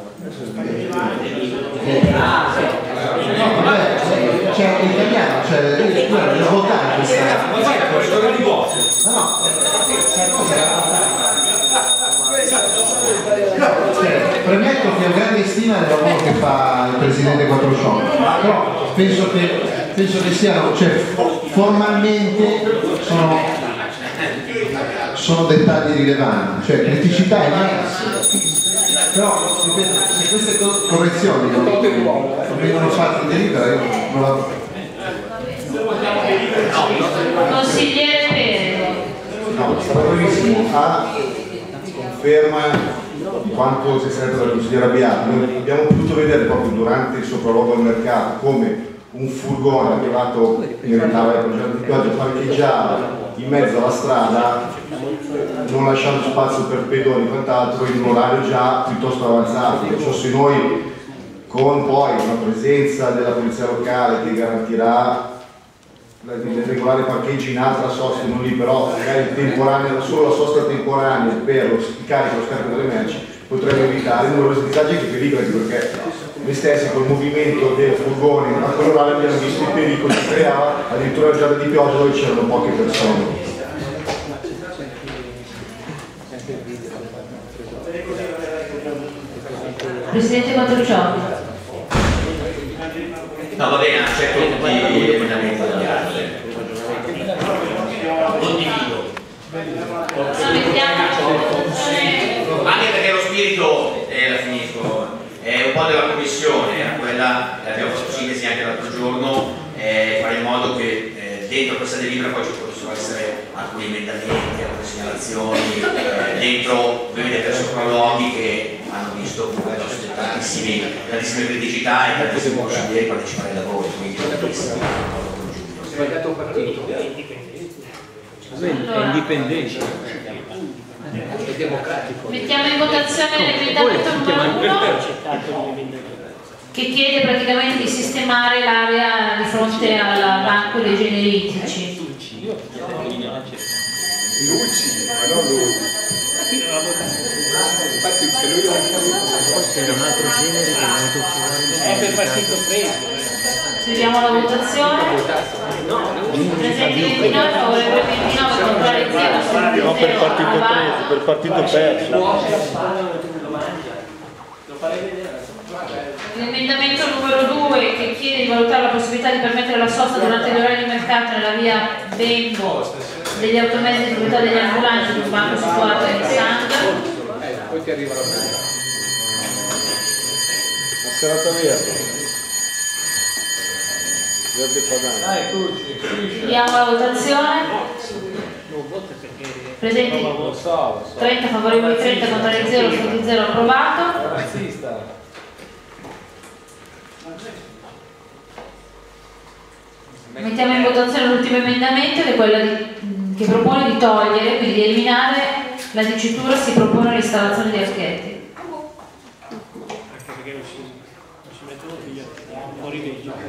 No, vabbè, c'è l'italiano, devo votare questa. Premetto che ho grande stima del lavoro che fa il Presidente Quattrociocchi, però penso che siano, formalmente sono dettagli rilevanti, criticità immense. Però ripeto, se queste correzioni non vengono fatte in delibera, io non la... Consigliere Pere. No, bravissimo, conferma quanto si è stato dalla consigliera Bianchi. Noi abbiamo potuto vedere proprio durante il sopralluogo al mercato come un furgone arrivato in ritardo al progetto di pioggia parcheggiava in mezzo alla strada, non lasciando spazio per pedoni e quant'altro, in un orario già piuttosto avanzato. Perciò se noi, con poi una presenza della polizia locale che garantirà il regolare parcheggio in altra sosta, non lì però magari temporanea, solo la sosta temporanea per il carico e lo scarico delle merci, potremmo evitare numerosi disagi e pericoli, perché noi stessi col movimento del furgone a quell'orario abbiamo visto i pericoli che creava, addirittura già di pioggia dove c'erano poche persone. Presidente Quattrociocchi. No, va bene, accetto tutti gli emendamenti della parte. Condivido. Anche perché lo spirito, la finisco, è un po' della commissione, era quella, abbiamo fatto sintesi anche l'altro giorno, fare in modo che dentro questa delibera poi ci possano essere alcuni emendamenti, alcune segnalazioni, dentro ovviamente per sopralluoghi che hanno visto tantissime criticità e tantissimi consiglieri partecipare ai lavori, quindi sbagliato partito. È indipendente. È democratico. Mettiamo in votazione l'emendamento numero 1 che chiede praticamente di sistemare l'area di fronte al banco dei generici. Ma non lui. Infatti se lui era un altro genere che è venuto fuori. È per partito preso. Chiudiamo la votazione. Presenti 29, favorevole 29, contrari 0. no, per partito preso, per partito perso. L'emendamento numero 2 che chiede di valutare la possibilità di permettere la sosta durante gli orari di mercato nella via Bembo degli automezzi di proprietà degli ambulanti di un banco situato in Sand. Poi ti arriva la serata verde. Verde padano. Chiudiamo la votazione. Presenti 30 favorevoli 30, contrari 0, stati 0, approvato. Mettiamo in votazione l'ultimo emendamento che è quello che propone di togliere, quindi di eliminare la dicitura si propone l'installazione di archetti. Anche perché non si mettono via fuori dei giochi.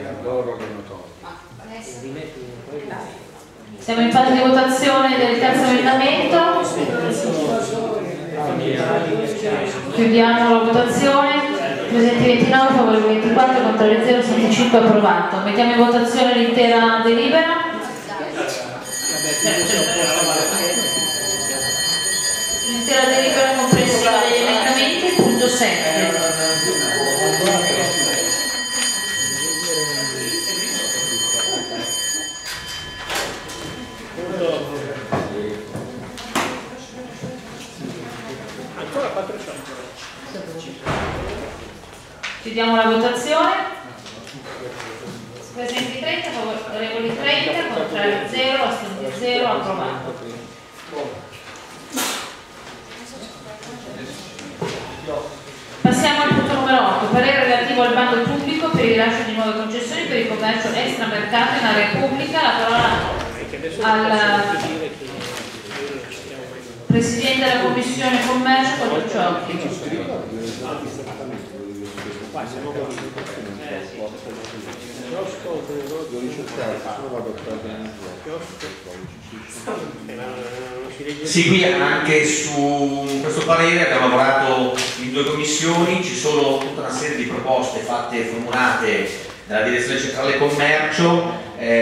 Siamo in fase di votazione del terzo emendamento. Chiudiamo la votazione. Presenti 29, favorevoli 24, contrari 0, stati 5, approvato. Mettiamo in votazione l'intera delibera. Chiudiamo la votazione. Presenti 30, favorevoli 30, contrari 0, astenuti 0, approvato. Passiamo al punto numero 8, parere relativo al bando pubblico per il rilascio di nuove concessioni per il commercio extramercato in area pubblica. La parola al Presidente della Commissione Commercio, Cotrucciocchi. Sì, qui anche su questo parere abbiamo lavorato in 2 commissioni, ci sono tutta una serie di proposte fatte e formulate dalla Direzione Centrale Commercio,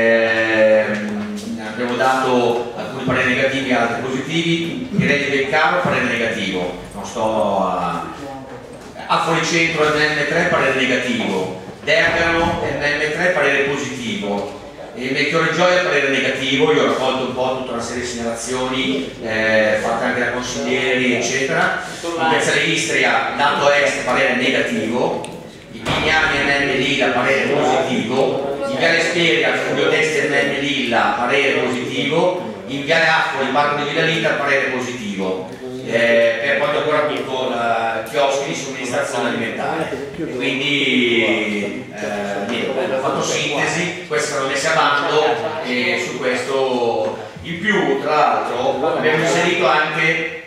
abbiamo dato alcuni pareri negativi e altri positivi. Direi di Beccaro parere negativo, non sto a Fuoricentro NM3 parere negativo, Dergano NM3 parere positivo, e Melchiorre Gioia parere negativo. Io ho raccolto un po' tutta una serie di segnalazioni fatte anche da consiglieri eccetera. In Piazzale Istria lato est parere negativo, i Pignani NM Lilla parere positivo, in Viale Speria Fulvio Testi NM Lilla parere positivo, in Viale Affoli Parco di Villa Lilla parere positivo. Per quanto riguarda appunto chioschi di somministrazione alimentare, quindi ho fatto sintesi, queste saranno messe a bando e su questo in più tra l'altro abbiamo inserito anche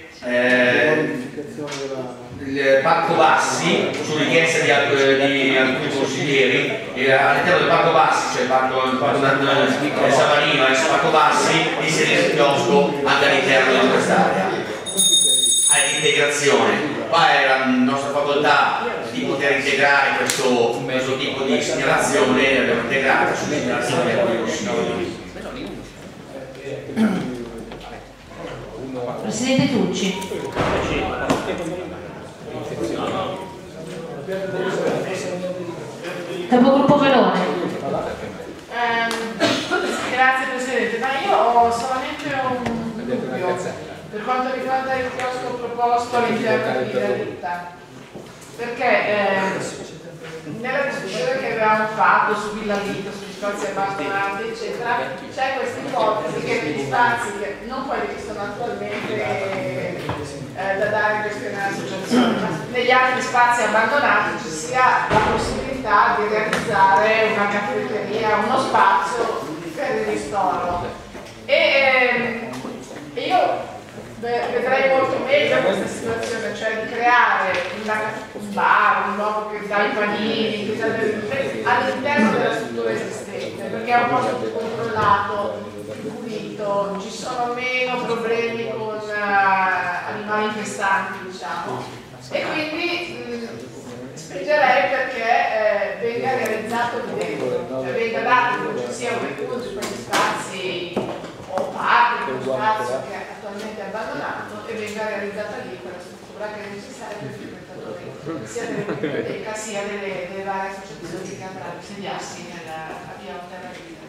il Parco Bassi su richiesta di alcuni consiglieri, all'interno del Parco Bassi, cioè il Parco Savanino e il Parco Bassi, inserire il chiosco anche all'interno di quest'area. Integrazione, qua è la nostra facoltà di poter integrare questo tipo di segnalazione, l'abbiamo integrata su segnalazione con i consiglieri. Presidente Tucci. Capogruppo Melone. Grazie Presidente, ma io ho solamente un dubbio per quanto riguarda il chiosco proposto all'interno di Villa Lilla, perché nella discussione che avevamo fatto su Villa Lilla, sugli spazi abbandonati eccetera, c'è questa ipotesi che negli spazi, non quelli che sono attualmente da dare in gestione all'associazione, ma negli altri spazi abbandonati ci sia la possibilità di realizzare una caffetteria, uno spazio per il ristoro. E io vedrei molto meglio questa situazione, cioè di creare un bar, un luogo che dà i panini all'interno della struttura esistente, perché è un posto più controllato, più pulito, ci sono meno problemi con animali infestanti, diciamo, e quindi spingerei perché venga realizzato lì dentro, cioè venga dato che ci sia un recupero di quegli spazi o parte di uno spazio che attualmente è abbandonato e venga realizzata lì quella struttura che è necessaria per i frequentatori sia delle biblioteche sia delle varie associazioni che andranno a insediarsi a Via Terra Vita.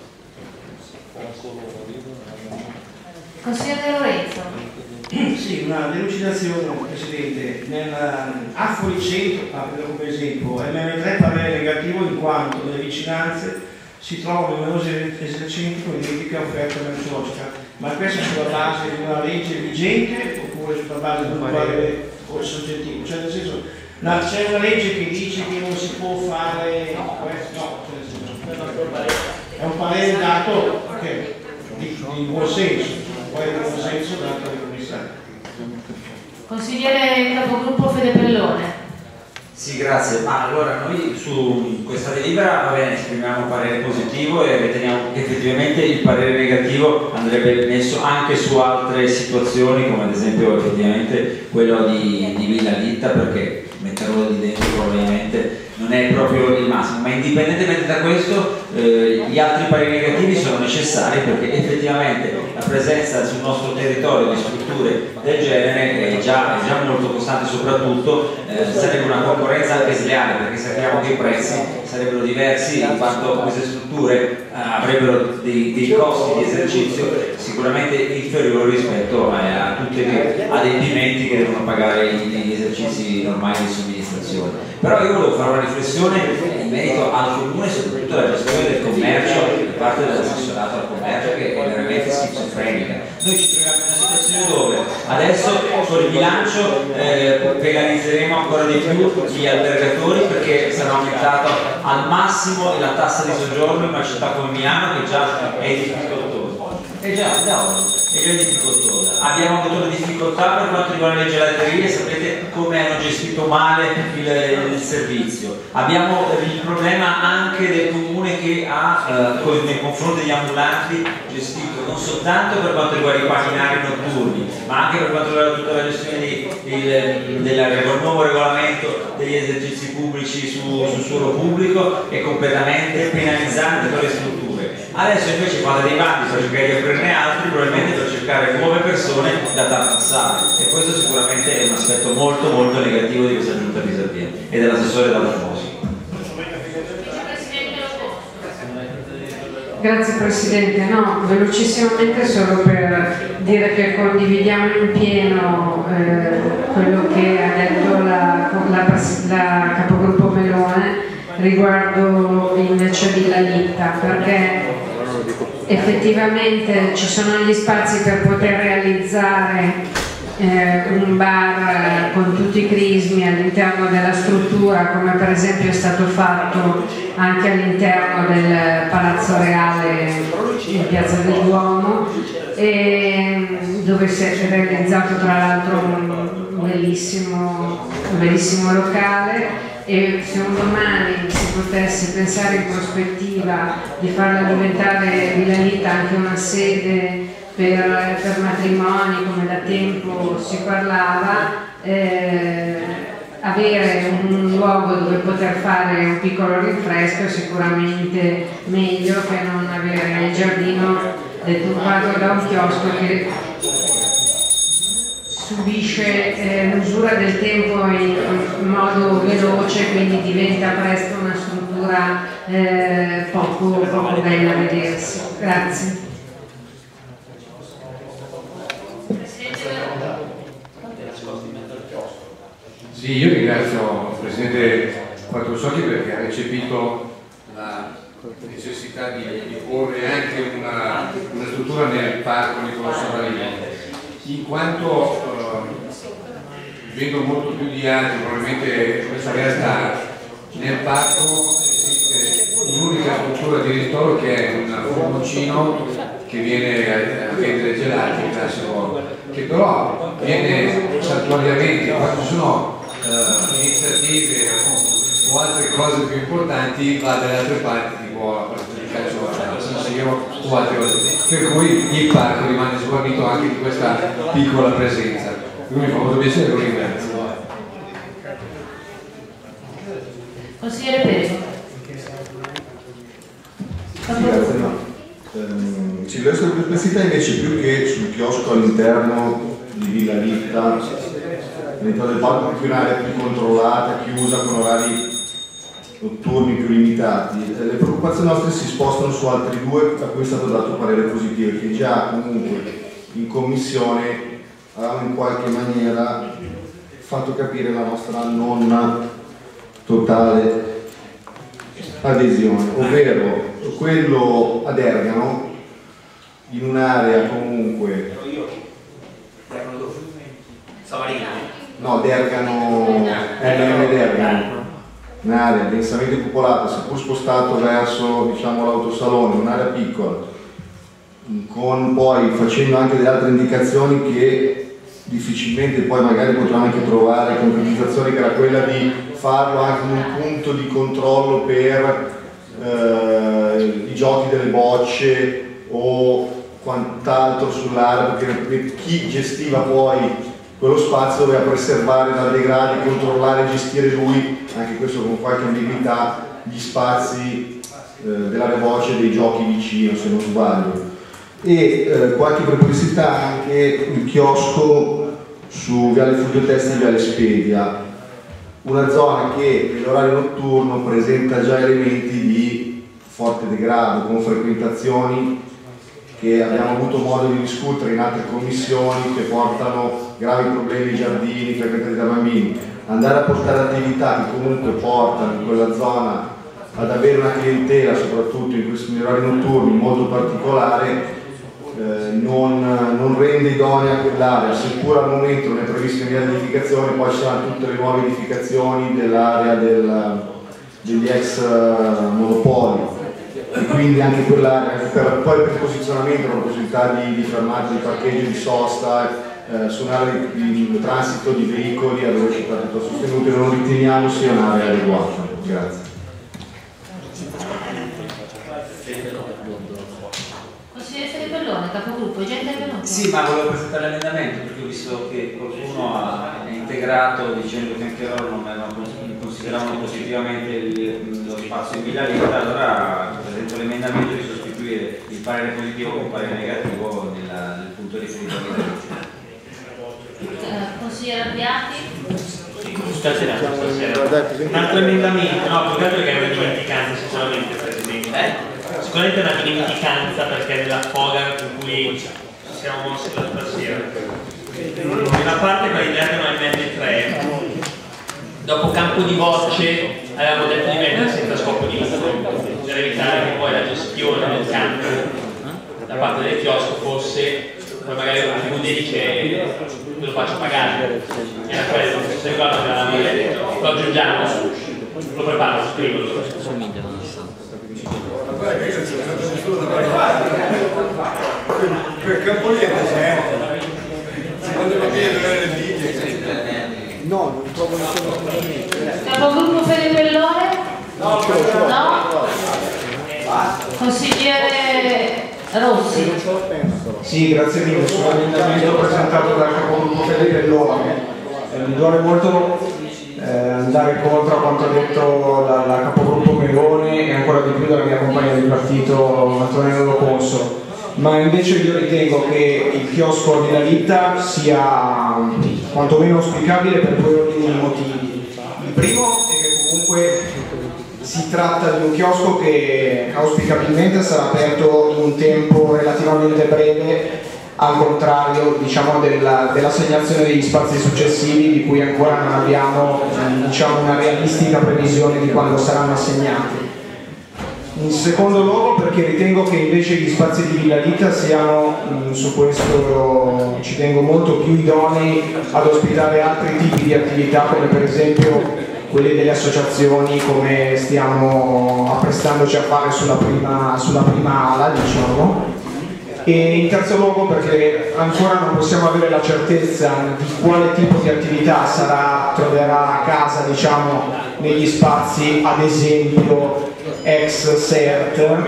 Consigliere Lorenzo. Sì, una delucidazione Presidente. A Fuoricentro, come esempio, MM3 parere negativo in quanto nelle vicinanze si trovano numerosi esercenti con identica offerta merceologica, ma questo sulla base di una legge vigente oppure sulla base di un parere soggettivo? Cioè nel senso, c'è una legge che dice che non si può fare questo? No, è un parere dato di buon senso, poi di buon senso dato dai commissari. Consigliere Capogruppo Fede Pellone. Sì, grazie. Ma allora noi su questa delibera esprimiamo parere positivo e riteniamo che effettivamente il parere negativo andrebbe messo anche su altre situazioni, come ad esempio effettivamente quello di Villa Lilla, perché metterlo di dentro probabilmente non è proprio il massimo, ma indipendentemente da questo gli altri pareri negativi sono necessari perché effettivamente la presenza sul nostro territorio di strutture del genere è già molto costante, soprattutto sarebbe una concorrenza anche sleale perché sappiamo che i prezzi sarebbero diversi in quanto queste strutture avrebbero dei costi di esercizio sicuramente inferiori rispetto a tutti gli adempimenti che devono pagare gli esercizi normali di somministrazione. Però io volevo fare una riflessione in merito al comune, soprattutto alla gestione del commercio da parte dell'assessorato al commercio, che è veramente schizofrenica. Noi ci troviamo in una situazione dove adesso con il bilancio penalizzeremo ancora di più gli albergatori, perché sarà aumentata al massimo la tassa di soggiorno in una città come Milano, che già è difficoltosa. È già difficoltosa. Abbiamo avuto le difficoltà per quanto riguarda le gelaterie, sapete come hanno gestito male il servizio. Abbiamo il problema anche del comune che ha nei confronti degli ambulanti gestito non soltanto per quanto riguarda i paninari notturni, ma anche per quanto riguarda tutta la gestione del nuovo regolamento degli esercizi pubblici sul suolo pubblico, è completamente penalizzante per le strutture. Adesso invece fate dei bandi per cercare di aprirne altri, probabilmente per cercare nuove persone da tartassare, e questo sicuramente è un aspetto molto molto negativo di questa giunta Pisapia e dell'assessore D'Alfonso. Grazie Presidente, no, velocissimamente solo per dire che condividiamo in pieno quello che ha detto la capogruppo Melone riguardo invece Villa Litta, perché effettivamente ci sono gli spazi per poter realizzare un bar con tutti i crismi all'interno della struttura, come per esempio è stato fatto anche all'interno del Palazzo Reale in Piazza del Duomo, dove si è realizzato tra l'altro un bellissimo locale. E se un domani si potesse pensare in prospettiva di farla diventare Villa Litta anche una sede per matrimoni, come da tempo si parlava, avere un luogo dove poter fare un piccolo rinfresco è sicuramente meglio che non avere il giardino deturpato da un chiosco che subisce l'usura del tempo in modo veloce, quindi diventa presto una struttura poco bella a vedersi. Grazie. Sì, io ringrazio il Presidente Quattrosocchi perché ha recepito la necessità di porre anche una struttura nel parco Niccolò Savarino, in quanto vedo molto più di altri, probabilmente questa realtà nel parco esiste un'unica struttura di ristoro che è un fornocino che viene a vendere gelati, classico, che però viene saltuariamente, quando ci sono iniziative o altre cose più importanti va dalle altre parti, tipo la partita di calcio San Siro o altre cose, per cui il parco rimane sguarnito anche di questa piccola presenza. Quindi mi fa molto piacere, lo ringrazio. Consigliere Perego. Sì, la nostra perplessità invece più che sul chiosco all'interno di Villa Litta, all'interno del parco, più un'area più controllata, chiusa, con orari notturni più limitati. Le preoccupazioni nostre si spostano su altri due a cui è stato dato parere positivo, che già comunque in commissione avevamo in qualche maniera fatto capire la nostra non totale adesione, ovvero quello ad Ergano, in un'area comunque no, Dergano, Dergano, un'area densamente popolata, seppur spostato verso, diciamo, l'autosalone, un'area piccola, con poi facendo anche delle altre indicazioni che difficilmente poi magari potranno anche trovare concretizzazione, che era quella di farlo anche in un punto di controllo per i giochi delle bocce o quant'altro sull'area, perché chi gestiva poi quello spazio doveva preservare dal degrado, controllare e gestire lui, anche questo con qualche ambiguità, gli spazi dell'area bocce dei giochi vicino, se non sbaglio. E qualche perplessità anche il chiosco su Viale Fulvio Testi e Viale Spedia, una zona che nell'orario notturno presenta già elementi di forte degrado, con frequentazioni che abbiamo avuto modo di discutere in altre commissioni, che portano gravi problemi ai giardini frequentati da bambini. andare a portare attività che comunque portano in quella zona ad avere una clientela, soprattutto in questi orari notturni, molto particolare, non rende idonea quell'area, seppur al momento non è prevista via di edificazione, poi ci saranno tutte le nuove edificazioni dell'area degli ex monopoli, e quindi anche quell'area, poi per il posizionamento, la possibilità di fermate, di parcheggio, di sosta, su un'area di transito di veicoli a velocità piuttosto sostenute, non riteniamo sia un'area adeguata. Grazie. Consigliere Pellone, capogruppo, è già intervenuto? Sì, ma volevo presentare l'emendamento perché ho visto che qualcuno ha integrato dicendo che anche loro non consideravano positivamente lo spazio in Villa Letta, allora presento l'emendamento di sostituire il parere positivo con il parere negativo nel punto riferito a Villa Letta. Consigliere Abbiati? Stasera. Un altro emendamento, no, più che altro che è una dimenticanza sicuramente, Presidente. Sicuramente è una dimenticanza perché nella foga in cui ci siamo mossi l'altra sera. Nella parte quella di Lerno MN3, dopo campo di voce avevamo detto di mettere senza scopo di lucro, per evitare che poi la gestione del campo da parte del chiosco fosse, poi magari la TV dice ve lo faccio pagare, era quello, se ricordo che l'avevamo detto, lo aggiungiamo, lo preparo, lo scrivo. Per Campoliente c'è. Secondo me le diglie. No, non trovo nessuno. Capogruppo Fede Pellone? No. Consigliere Rossi? Sì, grazie mille. Sull'emendamento presentato dal capogruppo Fede Pellone. Mi duole molto andare contro a quanto ha detto dal capogruppo Melone e ancora di più dalla mia compagna di partito Antonello Loconso, ma invece io ritengo che il chiosco a Villa Letta sia quantomeno auspicabile per due ordini di motivi. Il primo è che comunque si tratta di un chiosco che auspicabilmente sarà aperto in un tempo relativamente breve, al contrario, diciamo, dell'assegnazione degli spazi successivi di cui ancora non abbiamo, diciamo, una realistica previsione di quando saranno assegnati. In secondo luogo perché ritengo che invece gli spazi di Villa Letta siano, su questo ci tengo molto, più idonei ad ospitare altri tipi di attività, come per esempio quelle delle associazioni, come stiamo apprestandoci a fare sulla prima ala, diciamo. E in terzo luogo perché ancora non possiamo avere la certezza di quale tipo di attività troverà a casa, diciamo, negli spazi, ad esempio ex CERT,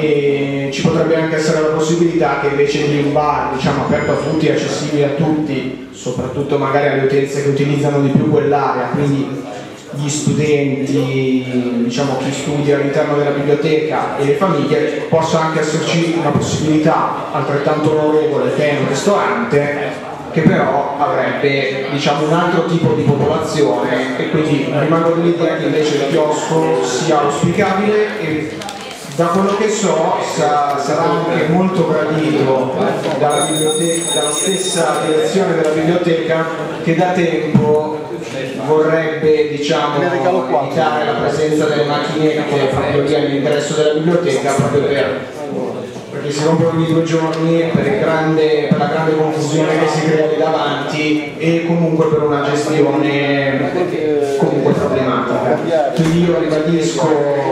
e ci potrebbe anche essere la possibilità che invece di un bar, diciamo, aperto a tutti, accessibile a tutti, soprattutto magari alle utenze che utilizzano di più quell'area, quindi gli studenti, diciamo chi studia all'interno della biblioteca e le famiglie, possa anche esserci una possibilità altrettanto onorevole che è un ristorante, che però avrebbe, diciamo, un altro tipo di popolazione, e quindi rimango dell'idea che invece il chiosco sia auspicabile e da quello che so sarà anche molto gradito dalla stessa direzione della biblioteca, che da tempo vorrebbe, diciamo, evitare la presenza delle macchinette proprio lì all'ingresso della biblioteca, proprio perché si rompono ogni 2 giorni per la grande confusione che si crea lì davanti e comunque per una gestione comunque problematica. Quindi io ribadisco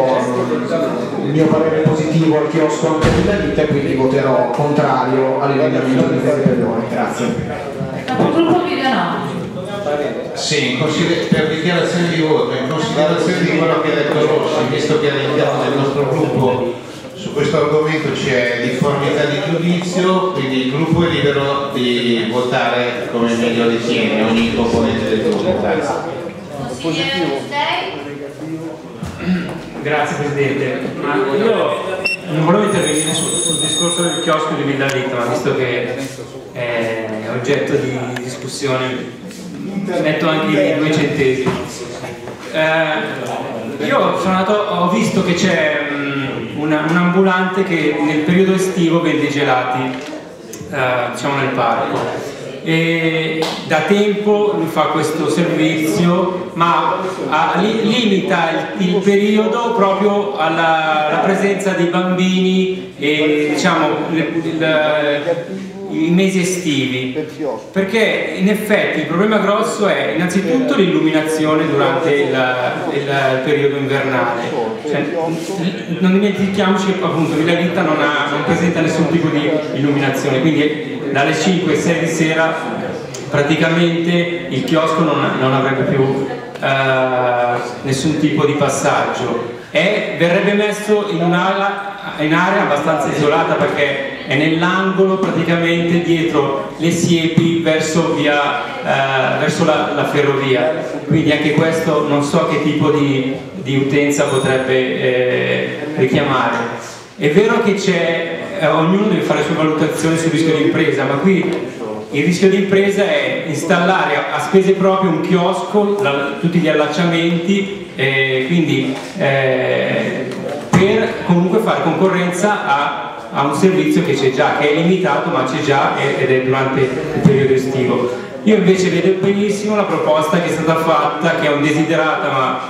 il mio parere positivo al chiosco anche di Villa Letta e quindi voterò contrario all'emendamento di Fede Pellone. Grazie. Capogruppo Viganò? Sì, per dichiarazione di voto, in considerazione di quello che ha detto Rossi, visto che all'interno del nostro gruppo su questo argomento c'è difformità di giudizio, quindi il gruppo è libero di votare come meglio ritiene, ogni componente del gruppo. Grazie Presidente, ma io non volevo intervenire sul discorso del chiosco di Villa Letta, ma visto che è oggetto di discussione metto anche i 2 centesimi. Io ho visto che c'è un ambulante che nel periodo estivo vende gelati, diciamo nel parco, da tempo lui fa questo servizio, ma limita il periodo proprio alla presenza dei bambini e diciamo i mesi estivi, perché in effetti il problema grosso è innanzitutto l'illuminazione durante il periodo invernale. Cioè, non dimentichiamoci che appunto Villa Litta non presenta nessun tipo di illuminazione, quindi dalle 5-6 di sera praticamente il chiosco non avrebbe più nessun tipo di passaggio e verrebbe messo in un'area abbastanza isolata, perché è nell'angolo praticamente dietro le siepi verso la ferrovia, quindi anche questo non so che tipo di utenza potrebbe richiamare. È vero che ognuno deve fare le sue valutazioni sul rischio di impresa, ma qui il rischio di impresa è installare a spese proprie un chiosco, tutti gli allacciamenti, quindi per comunque fare concorrenza a un servizio che c'è già, che è limitato ma c'è già ed è durante il periodo estivo. Io invece vedo benissimo la proposta che è stata fatta, che è un desiderata,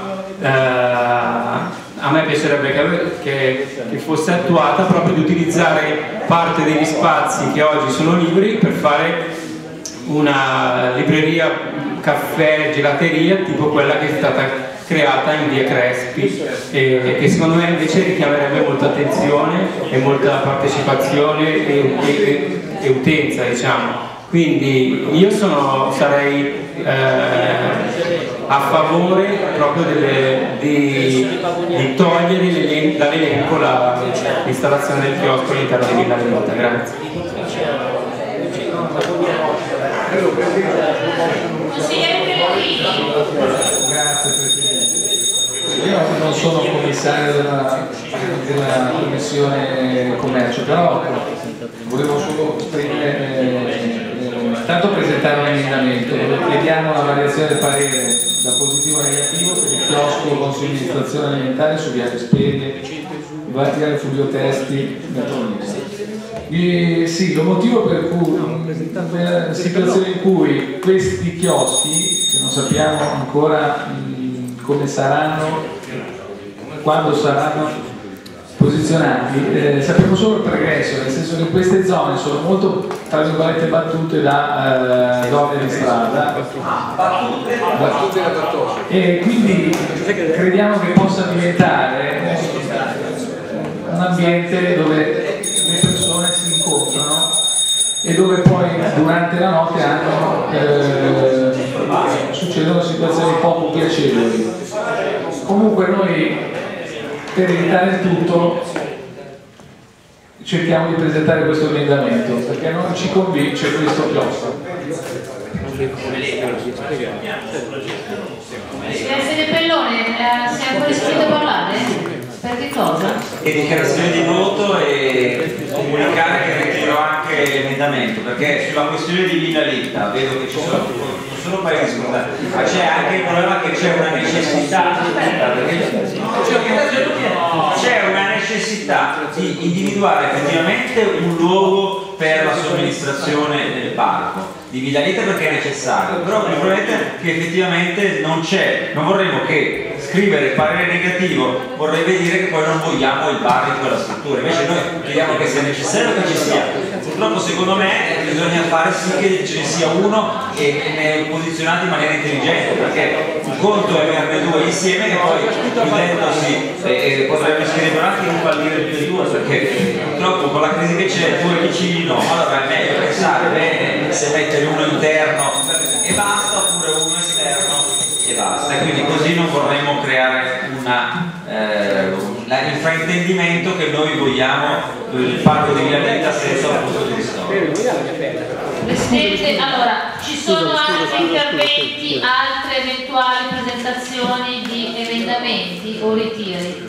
ma a me piacerebbe che fosse attuata, proprio di utilizzare parte degli spazi che oggi sono liberi per fare una libreria, caffè, gelateria tipo quella che è stata creata in via Crespi e che secondo me invece richiamerebbe molta attenzione e molta partecipazione e utenza, diciamo. Quindi io sarei a favore proprio di togliere dall'elenco l'installazione del chiosco all'interno di Villa Litta. Grazie. Grazie Presidente. Io non sono commissario della Commissione Commercio, però volevo solo intanto presentare un emendamento dove chiediamo la variazione del parere da positivo a negativo per il chiosco con somministrazione alimentare su Viale Speghe, Viale Fulvio Testi, sì, lo motivo per cui nella situazione in cui questi chioschi, che non sappiamo ancora come saranno, quando saranno posizionati, sappiamo solo il progresso, nel senso che queste zone sono molto, tra virgolette, battute da zone di strada e quindi crediamo che possa diventare un ambiente dove le persone si incontrano e dove poi durante la notte succedono situazioni poco piacevoli. Comunque noi, per evitare il tutto, cerchiamo di presentare questo emendamento perché non ci convince questo chiosco. Presidente Pellone, sei ancora iscritto a parlare? Per che cosa? E dichiarazione di voto e comunicare che ritiro anche l'emendamento, perché sulla questione di Villa Litta vedo che ci sono non solo un paio di scusate, ma c'è anche il problema che c'è una necessità, c'è una necessità di individuare effettivamente un luogo per la somministrazione del parco di Villa Litta, perché è necessario, però il problema è che effettivamente non c'è, non vorremmo che scrivere il parere negativo vorrebbe dire che poi non vogliamo il bar in quella struttura, invece noi chiediamo che sia necessario che ci sia. Purtroppo secondo me bisogna fare sì che ce ne sia uno e posizionati in maniera intelligente, perché il conto è averne due insieme che poi chiudendosi potrebbe scrivere anche di fallire tutti e due, perché purtroppo con la crisi che c'è due vicini no, allora è meglio pensare bene se mettere uno interno e basta oppure uno esterno e basta, e quindi così non vorremmo creare il fraintendimento che noi vogliamo il parco di Villa Litta senza un punto di ristoro. Presidente, allora ci sono altri interventi, altre eventuali presentazioni di emendamenti o ritiri?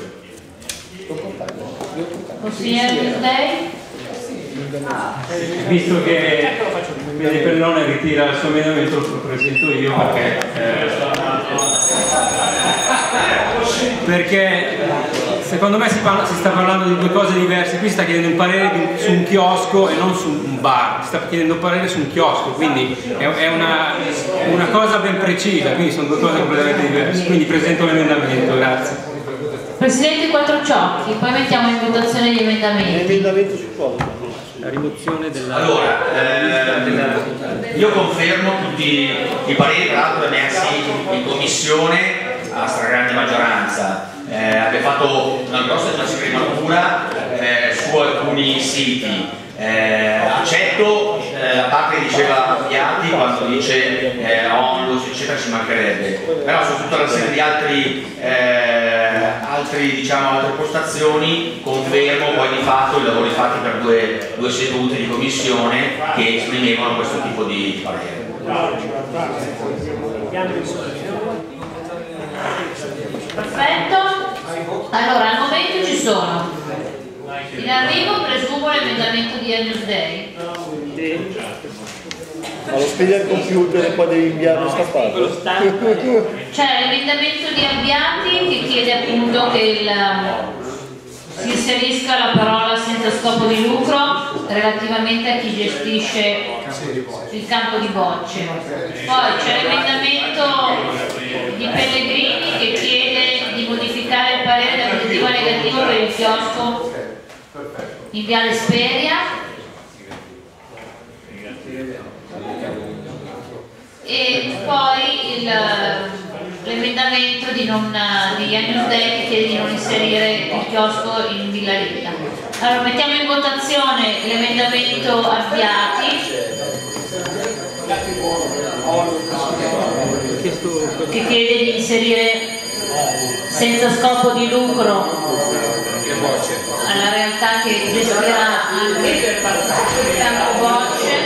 Consigliere Bisdei? Visto che Pellone ritira il suo emendamento, lo presento io perché perché secondo me si sta parlando di due cose diverse. Qui si sta chiedendo un parere su un chiosco e non su un bar, si sta chiedendo un parere su un chiosco, quindi è una cosa ben precisa, quindi sono due cose completamente diverse. Quindi presento l'emendamento, grazie. Presidente Quattrociocchi, poi mettiamo in votazione gli emendamenti. Emendamento su cosa? La rimozione della... Allora, io confermo tutti i pareri tra l'altro emersi in commissione a stragrande maggioranza. Abbiamo fatto una grossa scrematura su alcuni siti. Accetto la parte che diceva Piatti quando dice onlus eccetera, ci mancherebbe, però su tutta una serie di altre postazioni confermo poi di fatto i lavori fatti per due sedute di commissione che esprimevano questo tipo di parere. Perfetto, allora al momento ci sono in arrivo, presumo, l'emendamento di Agnus Dei. Ma lo spegni al computer e poi devi inviarlo stappato. C'è l'emendamento di Abbiati che chiede appunto che si inserisca la parola senza scopo di lucro relativamente a chi gestisce il campo di bocce. Poi c'è l'emendamento di Pellegrini che chiede di modificare il parere da positivo a negativo per il chiosco in Viale Speria, e poi l'emendamento di Agnus Dei che chiede di non inserire il chiosco in Villa Rita. Allora mettiamo in votazione l'emendamento Abbiati che chiede di inserire senza scopo di lucro alla realtà che gestirà anche il campo bocce.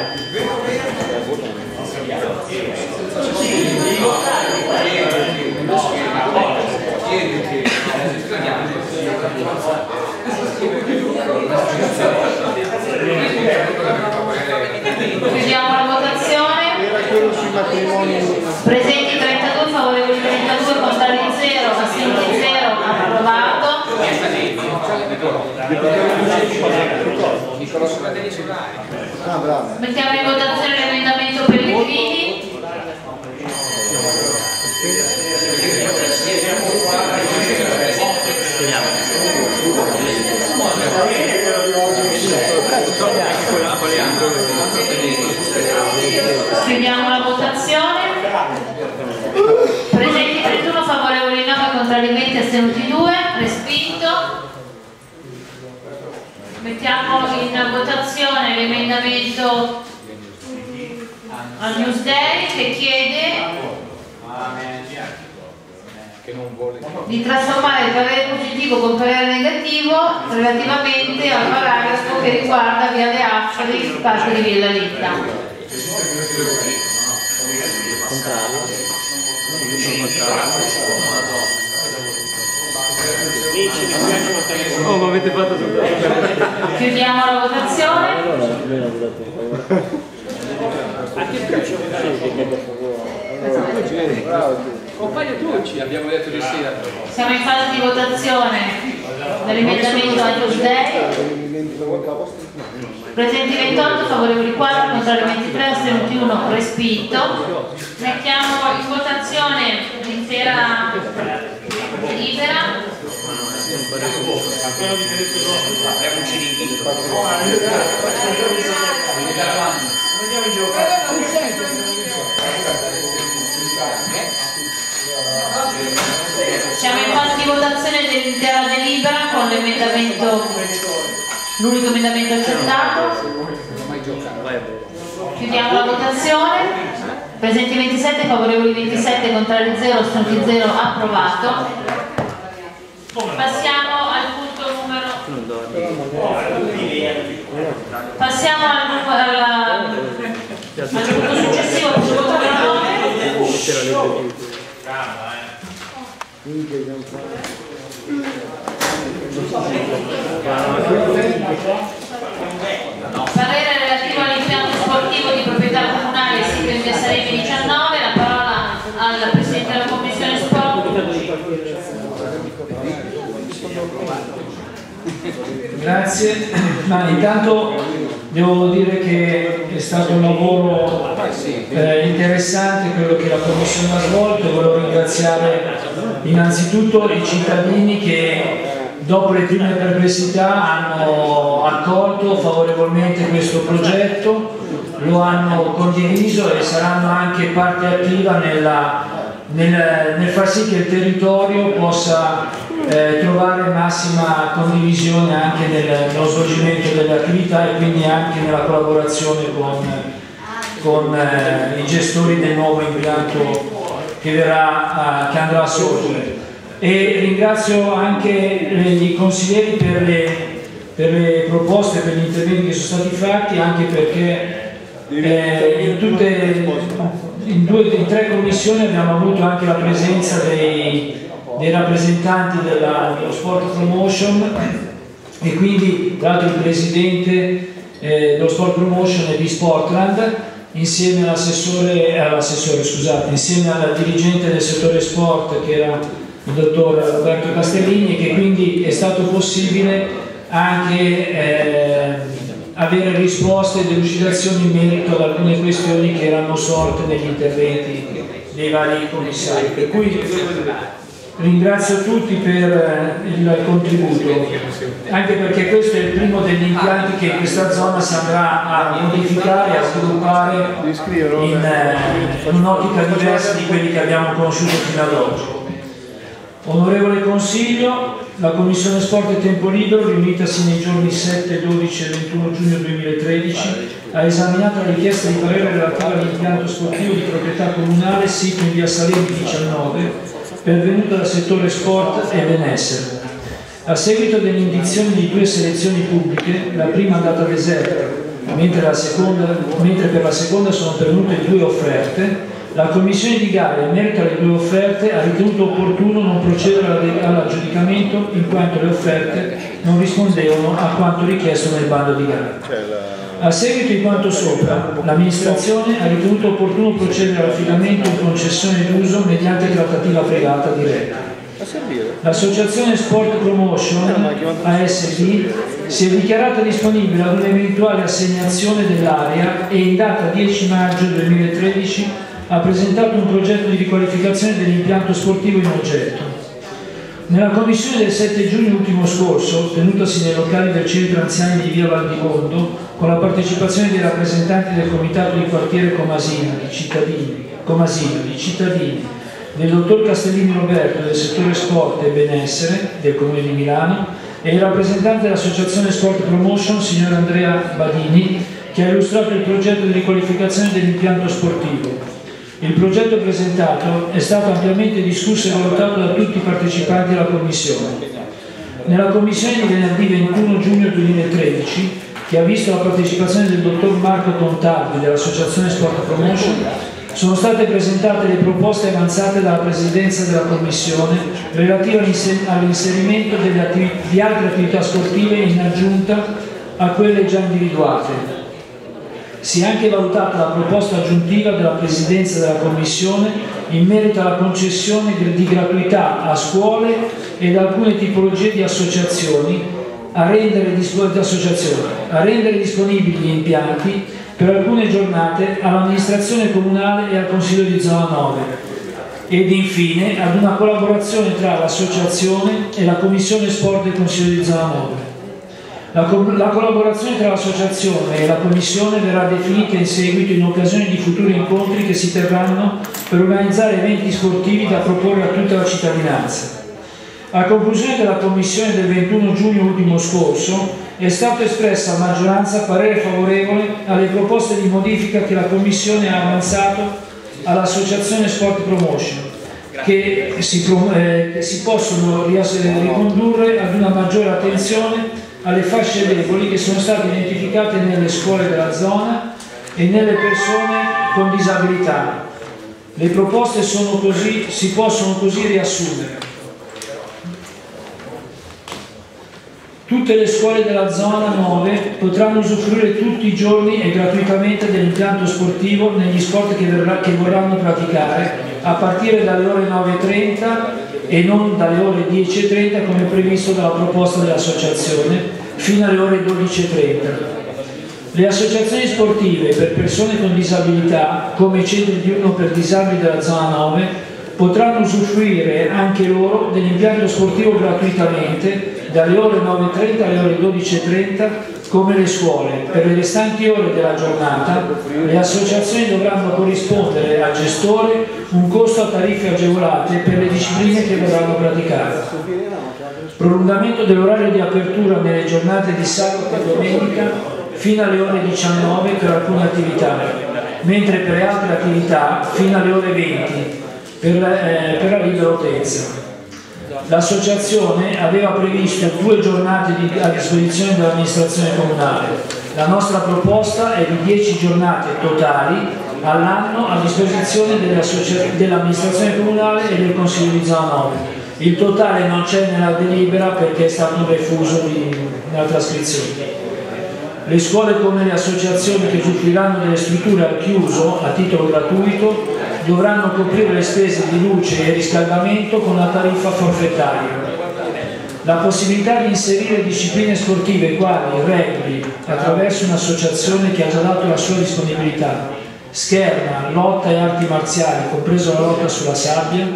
Chiudiamo la votazione. Presenti 32, favorevoli 32, contrari 0, assenti 0, approvato. Mettiamo in votazione l'emendamento Pellegrini. Chiudiamo la votazione. Presenti 31, favorevoli 9, contrari 20, astenuti 2, respinto. Mettiamo in votazione l'emendamento Agnus Dei che chiede di trasformare il parere positivo con parere negativo relativamente al paragrafo che riguarda Viale Affari, parte di Villa Litta. Oh, ma avete fatto tutto. Chiudiamo la votazione. Abbiamo detto di sì. Siamo in fase di votazione dell'emendamento Agnus Dei. Presenti 28, favorevoli 4, contrari 23, astenuti 1, respinto. Mettiamo in votazione l'intera delibera. Siamo in fase di votazione dell'intera delibera con l'emendamento, l'unico emendamento accettato. Chiudiamo la votazione. Presenti 27, favorevoli 27, contrari 0, astenuti 0, approvato. Passiamo al punto numero. Passiamo al punto successivo, punto numero 9. Parere relativo all'impianto sportivo di proprietà comunale sito in via Sarebbe 19, la parola al Presidente della Grazie, ma intanto devo dire che è stato un lavoro interessante quello che la Commissione ha svolto. Volevo ringraziare innanzitutto i cittadini che dopo le prime perplessità hanno accolto favorevolmente questo progetto, lo hanno condiviso e saranno anche parte attiva nel far sì che il territorio possa trovare massima condivisione anche nello svolgimento delle attività e quindi anche nella collaborazione con i gestori del nuovo impianto che andrà a sorgere. E ringrazio anche i consiglieri per le proposte, per gli interventi che sono stati fatti, anche perché in 3 commissioni abbiamo avuto anche la presenza dei rappresentanti dello Sport Promotion e quindi tra l'altro il presidente dello Sport Promotion è di Sportland insieme insieme al dirigente del settore sport che era il dottor Roberto Castellini, e che quindi è stato possibile anche avere risposte e delucidazioni in merito ad alcune questioni che erano sorte negli interventi dei vari commissari. Per cui ringrazio tutti per il contributo, anche perché questo è il primo degli impianti che in questa zona si andrà a modificare e a sviluppare in un'ottica diversa di quelli che abbiamo conosciuto fino ad oggi. Onorevole Consiglio, la Commissione Sport e Tempo Libero, riunitasi nei giorni 7, 12 e 21 giugno 2013, ha esaminato la richiesta di parere relativa all'impianto sportivo di proprietà comunale sito in via Salemi 19, pervenuta dal settore sport e benessere. A seguito dell'indizione di 2 selezioni pubbliche, la prima andata deserta, mentre per la seconda sono pervenute 2 offerte, la Commissione di gara, in merito alle 2 offerte, ha ritenuto opportuno non procedere all'aggiudicamento in quanto le offerte non rispondevano a quanto richiesto nel bando di gara. A seguito di quanto sopra, l'amministrazione ha ritenuto opportuno procedere all'affidamento in concessione d'uso mediante trattativa privata diretta. L'associazione Sport Promotion ASD si è dichiarata disponibile ad un'eventuale assegnazione dell'area e in data 10 maggio 2013 ha presentato un progetto di riqualificazione dell'impianto sportivo in oggetto. Nella commissione del 7 giugno ultimo scorso, tenutasi nei locali del centro anziani di via Valdimondo, con la partecipazione dei rappresentanti del comitato di quartiere Comasino, di cittadini, del dottor Castellini Roberto del settore sport e benessere del Comune di Milano e il rappresentante dell'associazione Sport Promotion, signor Andrea Badini, che ha illustrato il progetto di riqualificazione dell'impianto sportivo. Il progetto presentato è stato ampiamente discusso e valutato da tutti i partecipanti alla Commissione. Nella Commissione di venerdì 21 giugno 2013, che ha visto la partecipazione del dottor Marco Contardi dell'Associazione Sport Promotion, sono state presentate le proposte avanzate dalla Presidenza della Commissione relative all'inserimento di altre attività sportive in aggiunta a quelle già individuate. Si è anche valutata la proposta aggiuntiva della Presidenza della Commissione in merito alla concessione di gratuità a scuole ed alcune tipologie di associazioni a rendere disponibili gli impianti per alcune giornate all'amministrazione comunale e al Consiglio di Zona 9 ed infine ad una collaborazione tra l'associazione e la Commissione Sport del Consiglio di Zona 9. La collaborazione tra l'associazione e la Commissione verrà definita in seguito in occasione di futuri incontri che si terranno per organizzare eventi sportivi da proporre a tutta la cittadinanza. A conclusione della Commissione del 21 giugno ultimo scorso è stato espressa a maggioranza parere favorevole alle proposte di modifica che la Commissione ha avanzato all'Associazione Sport Promotion, che si possono ricondurre ad una maggiore attenzione alle fasce deboli che sono state identificate nelle scuole della zona e nelle persone con disabilità. Le proposte si possono così riassumere. Tutte le scuole della zona 9 potranno usufruire tutti i giorni e gratuitamente dell'impianto sportivo negli sport che vorranno praticare a partire dalle ore 9:30 e non dalle ore 10:30 come previsto dalla proposta dell'associazione fino alle ore 12:30. Le associazioni sportive per persone con disabilità, come i centri diurno per disabili della zona 9, potranno usufruire anche loro dell'impianto sportivo gratuitamente dalle ore 9:30 alle ore 12:30 come le scuole. Per le restanti ore della giornata le associazioni dovranno corrispondere al gestore un costo a tariffe agevolate per le discipline che vorranno praticare. Prolungamento dell'orario di apertura nelle giornate di sabato e domenica fino alle ore 19 per alcune attività, mentre per le altre attività fino alle ore 20 per la libera utenza. L'associazione aveva previsto 2 giornate a disposizione dell'amministrazione comunale. La nostra proposta è di 10 giornate totali all'anno a disposizione dell'amministrazione comunale e del Consiglio di zona 9. Il totale non c'è nella delibera perché è stato un refuso nella trascrizione. Le scuole come le associazioni che usufruiranno delle strutture al chiuso a titolo gratuito dovranno coprire le spese di luce e riscaldamento con la tariffa forfettaria. La possibilità di inserire discipline sportive quali il rugby attraverso un'associazione che ha già dato la sua disponibilità, scherma, lotta e arti marziali, compresa la lotta sulla sabbia,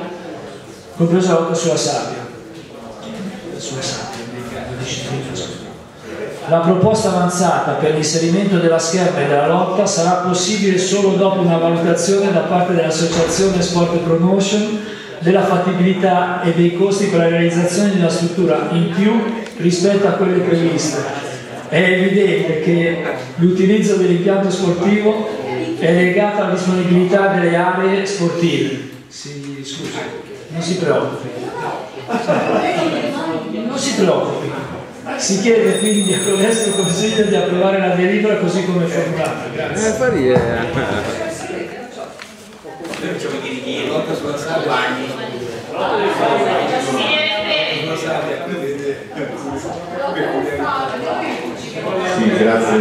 La proposta avanzata per l'inserimento della scherma e della lotta sarà possibile solo dopo una valutazione da parte dell'Associazione Sport Promotion della fattibilità e dei costi per la realizzazione di una struttura in più rispetto a quelle previste. È evidente che l'utilizzo dell'impianto sportivo è legato alla disponibilità delle aree sportive. Scusi, non si preoccupi. Non si preoccupi. Si chiede quindi attraverso il Consiglio di approvare la delibera così come formulata. Grazie. Sì,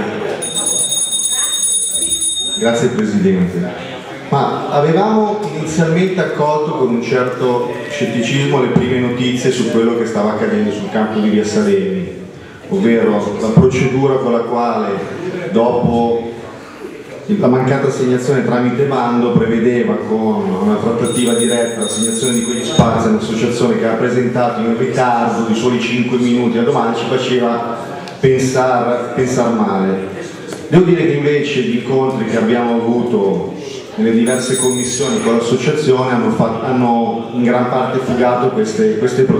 grazie Presidente. Ma avevamo inizialmente accolto con un certo scetticismo le prime notizie su quello che stava accadendo sul campo di Via Salemi, ovvero la procedura con la quale dopo la mancata assegnazione tramite bando prevedeva con una trattativa diretta l'assegnazione di quegli spazi a un'associazione che ha presentato in ritardo di soli 5 minuti a domani, ci faceva pensare male. Devo dire che invece gli incontri che abbiamo avuto nelle diverse commissioni con l'associazione hanno in gran parte fugato queste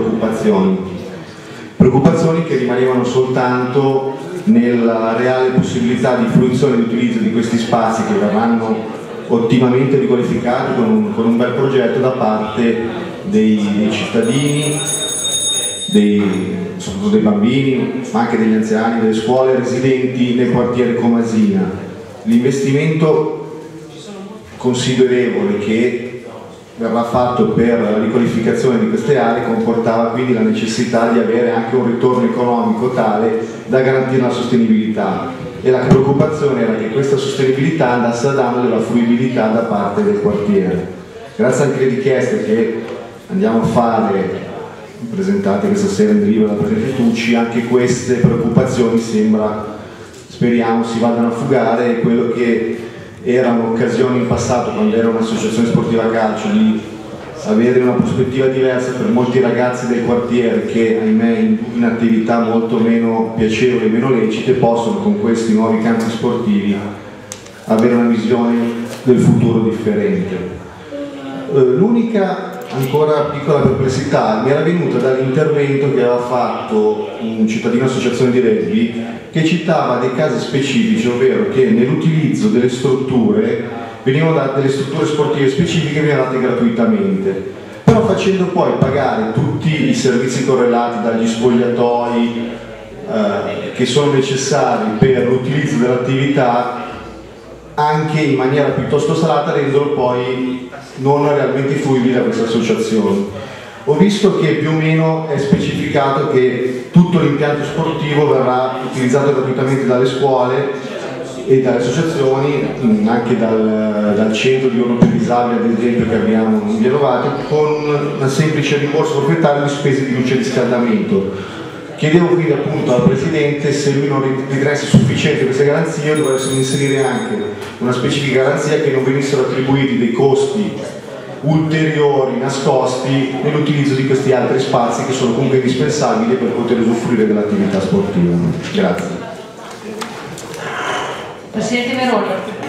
preoccupazioni che rimanevano soltanto nella reale possibilità di fruizione e di utilizzo di questi spazi che verranno ottimamente riqualificati con un bel progetto da parte dei cittadini, soprattutto dei bambini, ma anche degli anziani, delle scuole residenti nel quartiere Comasina. L'investimento considerevole che verrà fatto per la riqualificazione di queste aree comportava quindi la necessità di avere anche un ritorno economico tale da garantire la sostenibilità, e la preoccupazione era che questa sostenibilità andasse a danno della fruibilità da parte del quartiere. Grazie anche alle richieste che andiamo a fare, presentate questa sera in delibera dal Presidente Tucci, anche queste preoccupazioni speriamo si vadano a fugare, e quello che era un'occasione in passato, quando era un'associazione sportiva calcio, di avere una prospettiva diversa per molti ragazzi del quartiere che, ahimè, in attività molto meno piacevoli e meno lecite, possono con questi nuovi campi sportivi avere una visione del futuro differente. L'unica ancora piccola perplessità mi era venuta dall'intervento che aveva fatto un cittadino associazione di rugby, che citava dei casi specifici, ovvero che nell'utilizzo delle strutture venivano date delle strutture sportive specifiche che venivano date gratuitamente, però facendo poi pagare tutti i servizi correlati, dagli spogliatoi che sono necessari per l'utilizzo dell'attività, anche in maniera piuttosto salata, rendendo poi non realmente fruibile a queste associazioni. Ho visto che più o meno è specificato che tutto l'impianto sportivo verrà utilizzato gratuitamente dalle scuole e dalle associazioni, anche dal centro di uno per disabili ad esempio che abbiamo in Via Novato, con un semplice rimborso proprietario di spese di luce e riscaldamento. Chiedevo quindi appunto al Presidente se lui non ritenesse sufficiente queste garanzie o dovessero inserire anche una specifica garanzia che non venissero attribuiti dei costi ulteriori nascosti nell'utilizzo di questi altri spazi che sono comunque indispensabili per poter usufruire dell'attività sportiva. Grazie. Presidente Meroni.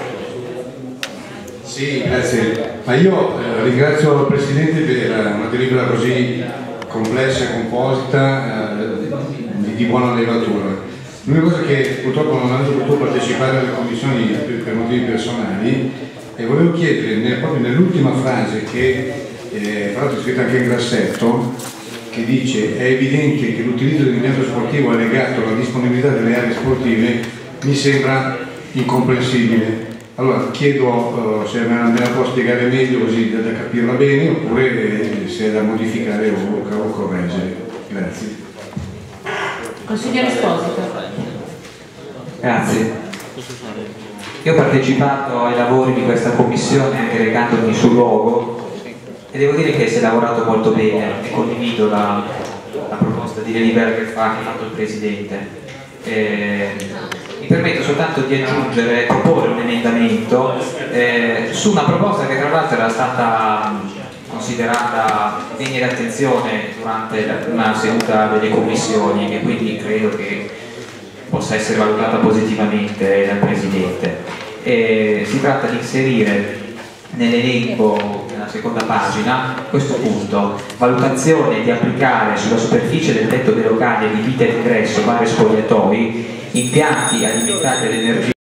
Sì, grazie. Ma io ringrazio il Presidente per una delibera così complessa e composita, di buona levatura. L'unica cosa che purtroppo non ho potuto partecipare alle commissioni per motivi personali, e volevo chiedere proprio nell'ultima frase che fra l'altro è scritta anche in grassetto, che dice: è evidente che l'utilizzo dell'impianto sportivo è legato alla disponibilità delle aree sportive, mi sembra incomprensibile. Allora chiedo se me la può spiegare meglio così da capirla bene, oppure se è da modificare o correggere. Grazie. Consigliere Esposito. Grazie. Io ho partecipato ai lavori di questa commissione anche recandomi sul luogo e devo dire che si è lavorato molto bene e condivido la proposta di delibera che ha fatto il Presidente. Mi permetto soltanto di aggiungere, proporre un emendamento su una proposta che tra l'altro era stata considerata degna di attenzione durante una seduta delle commissioni e quindi credo che possa essere valutata positivamente dal Presidente. Si tratta di inserire nell'elenco, nella seconda pagina, questo punto: valutazione di applicare sulla superficie del tetto dei locali adibiti all'ingresso vari spogliatoi impianti alimentati all'energia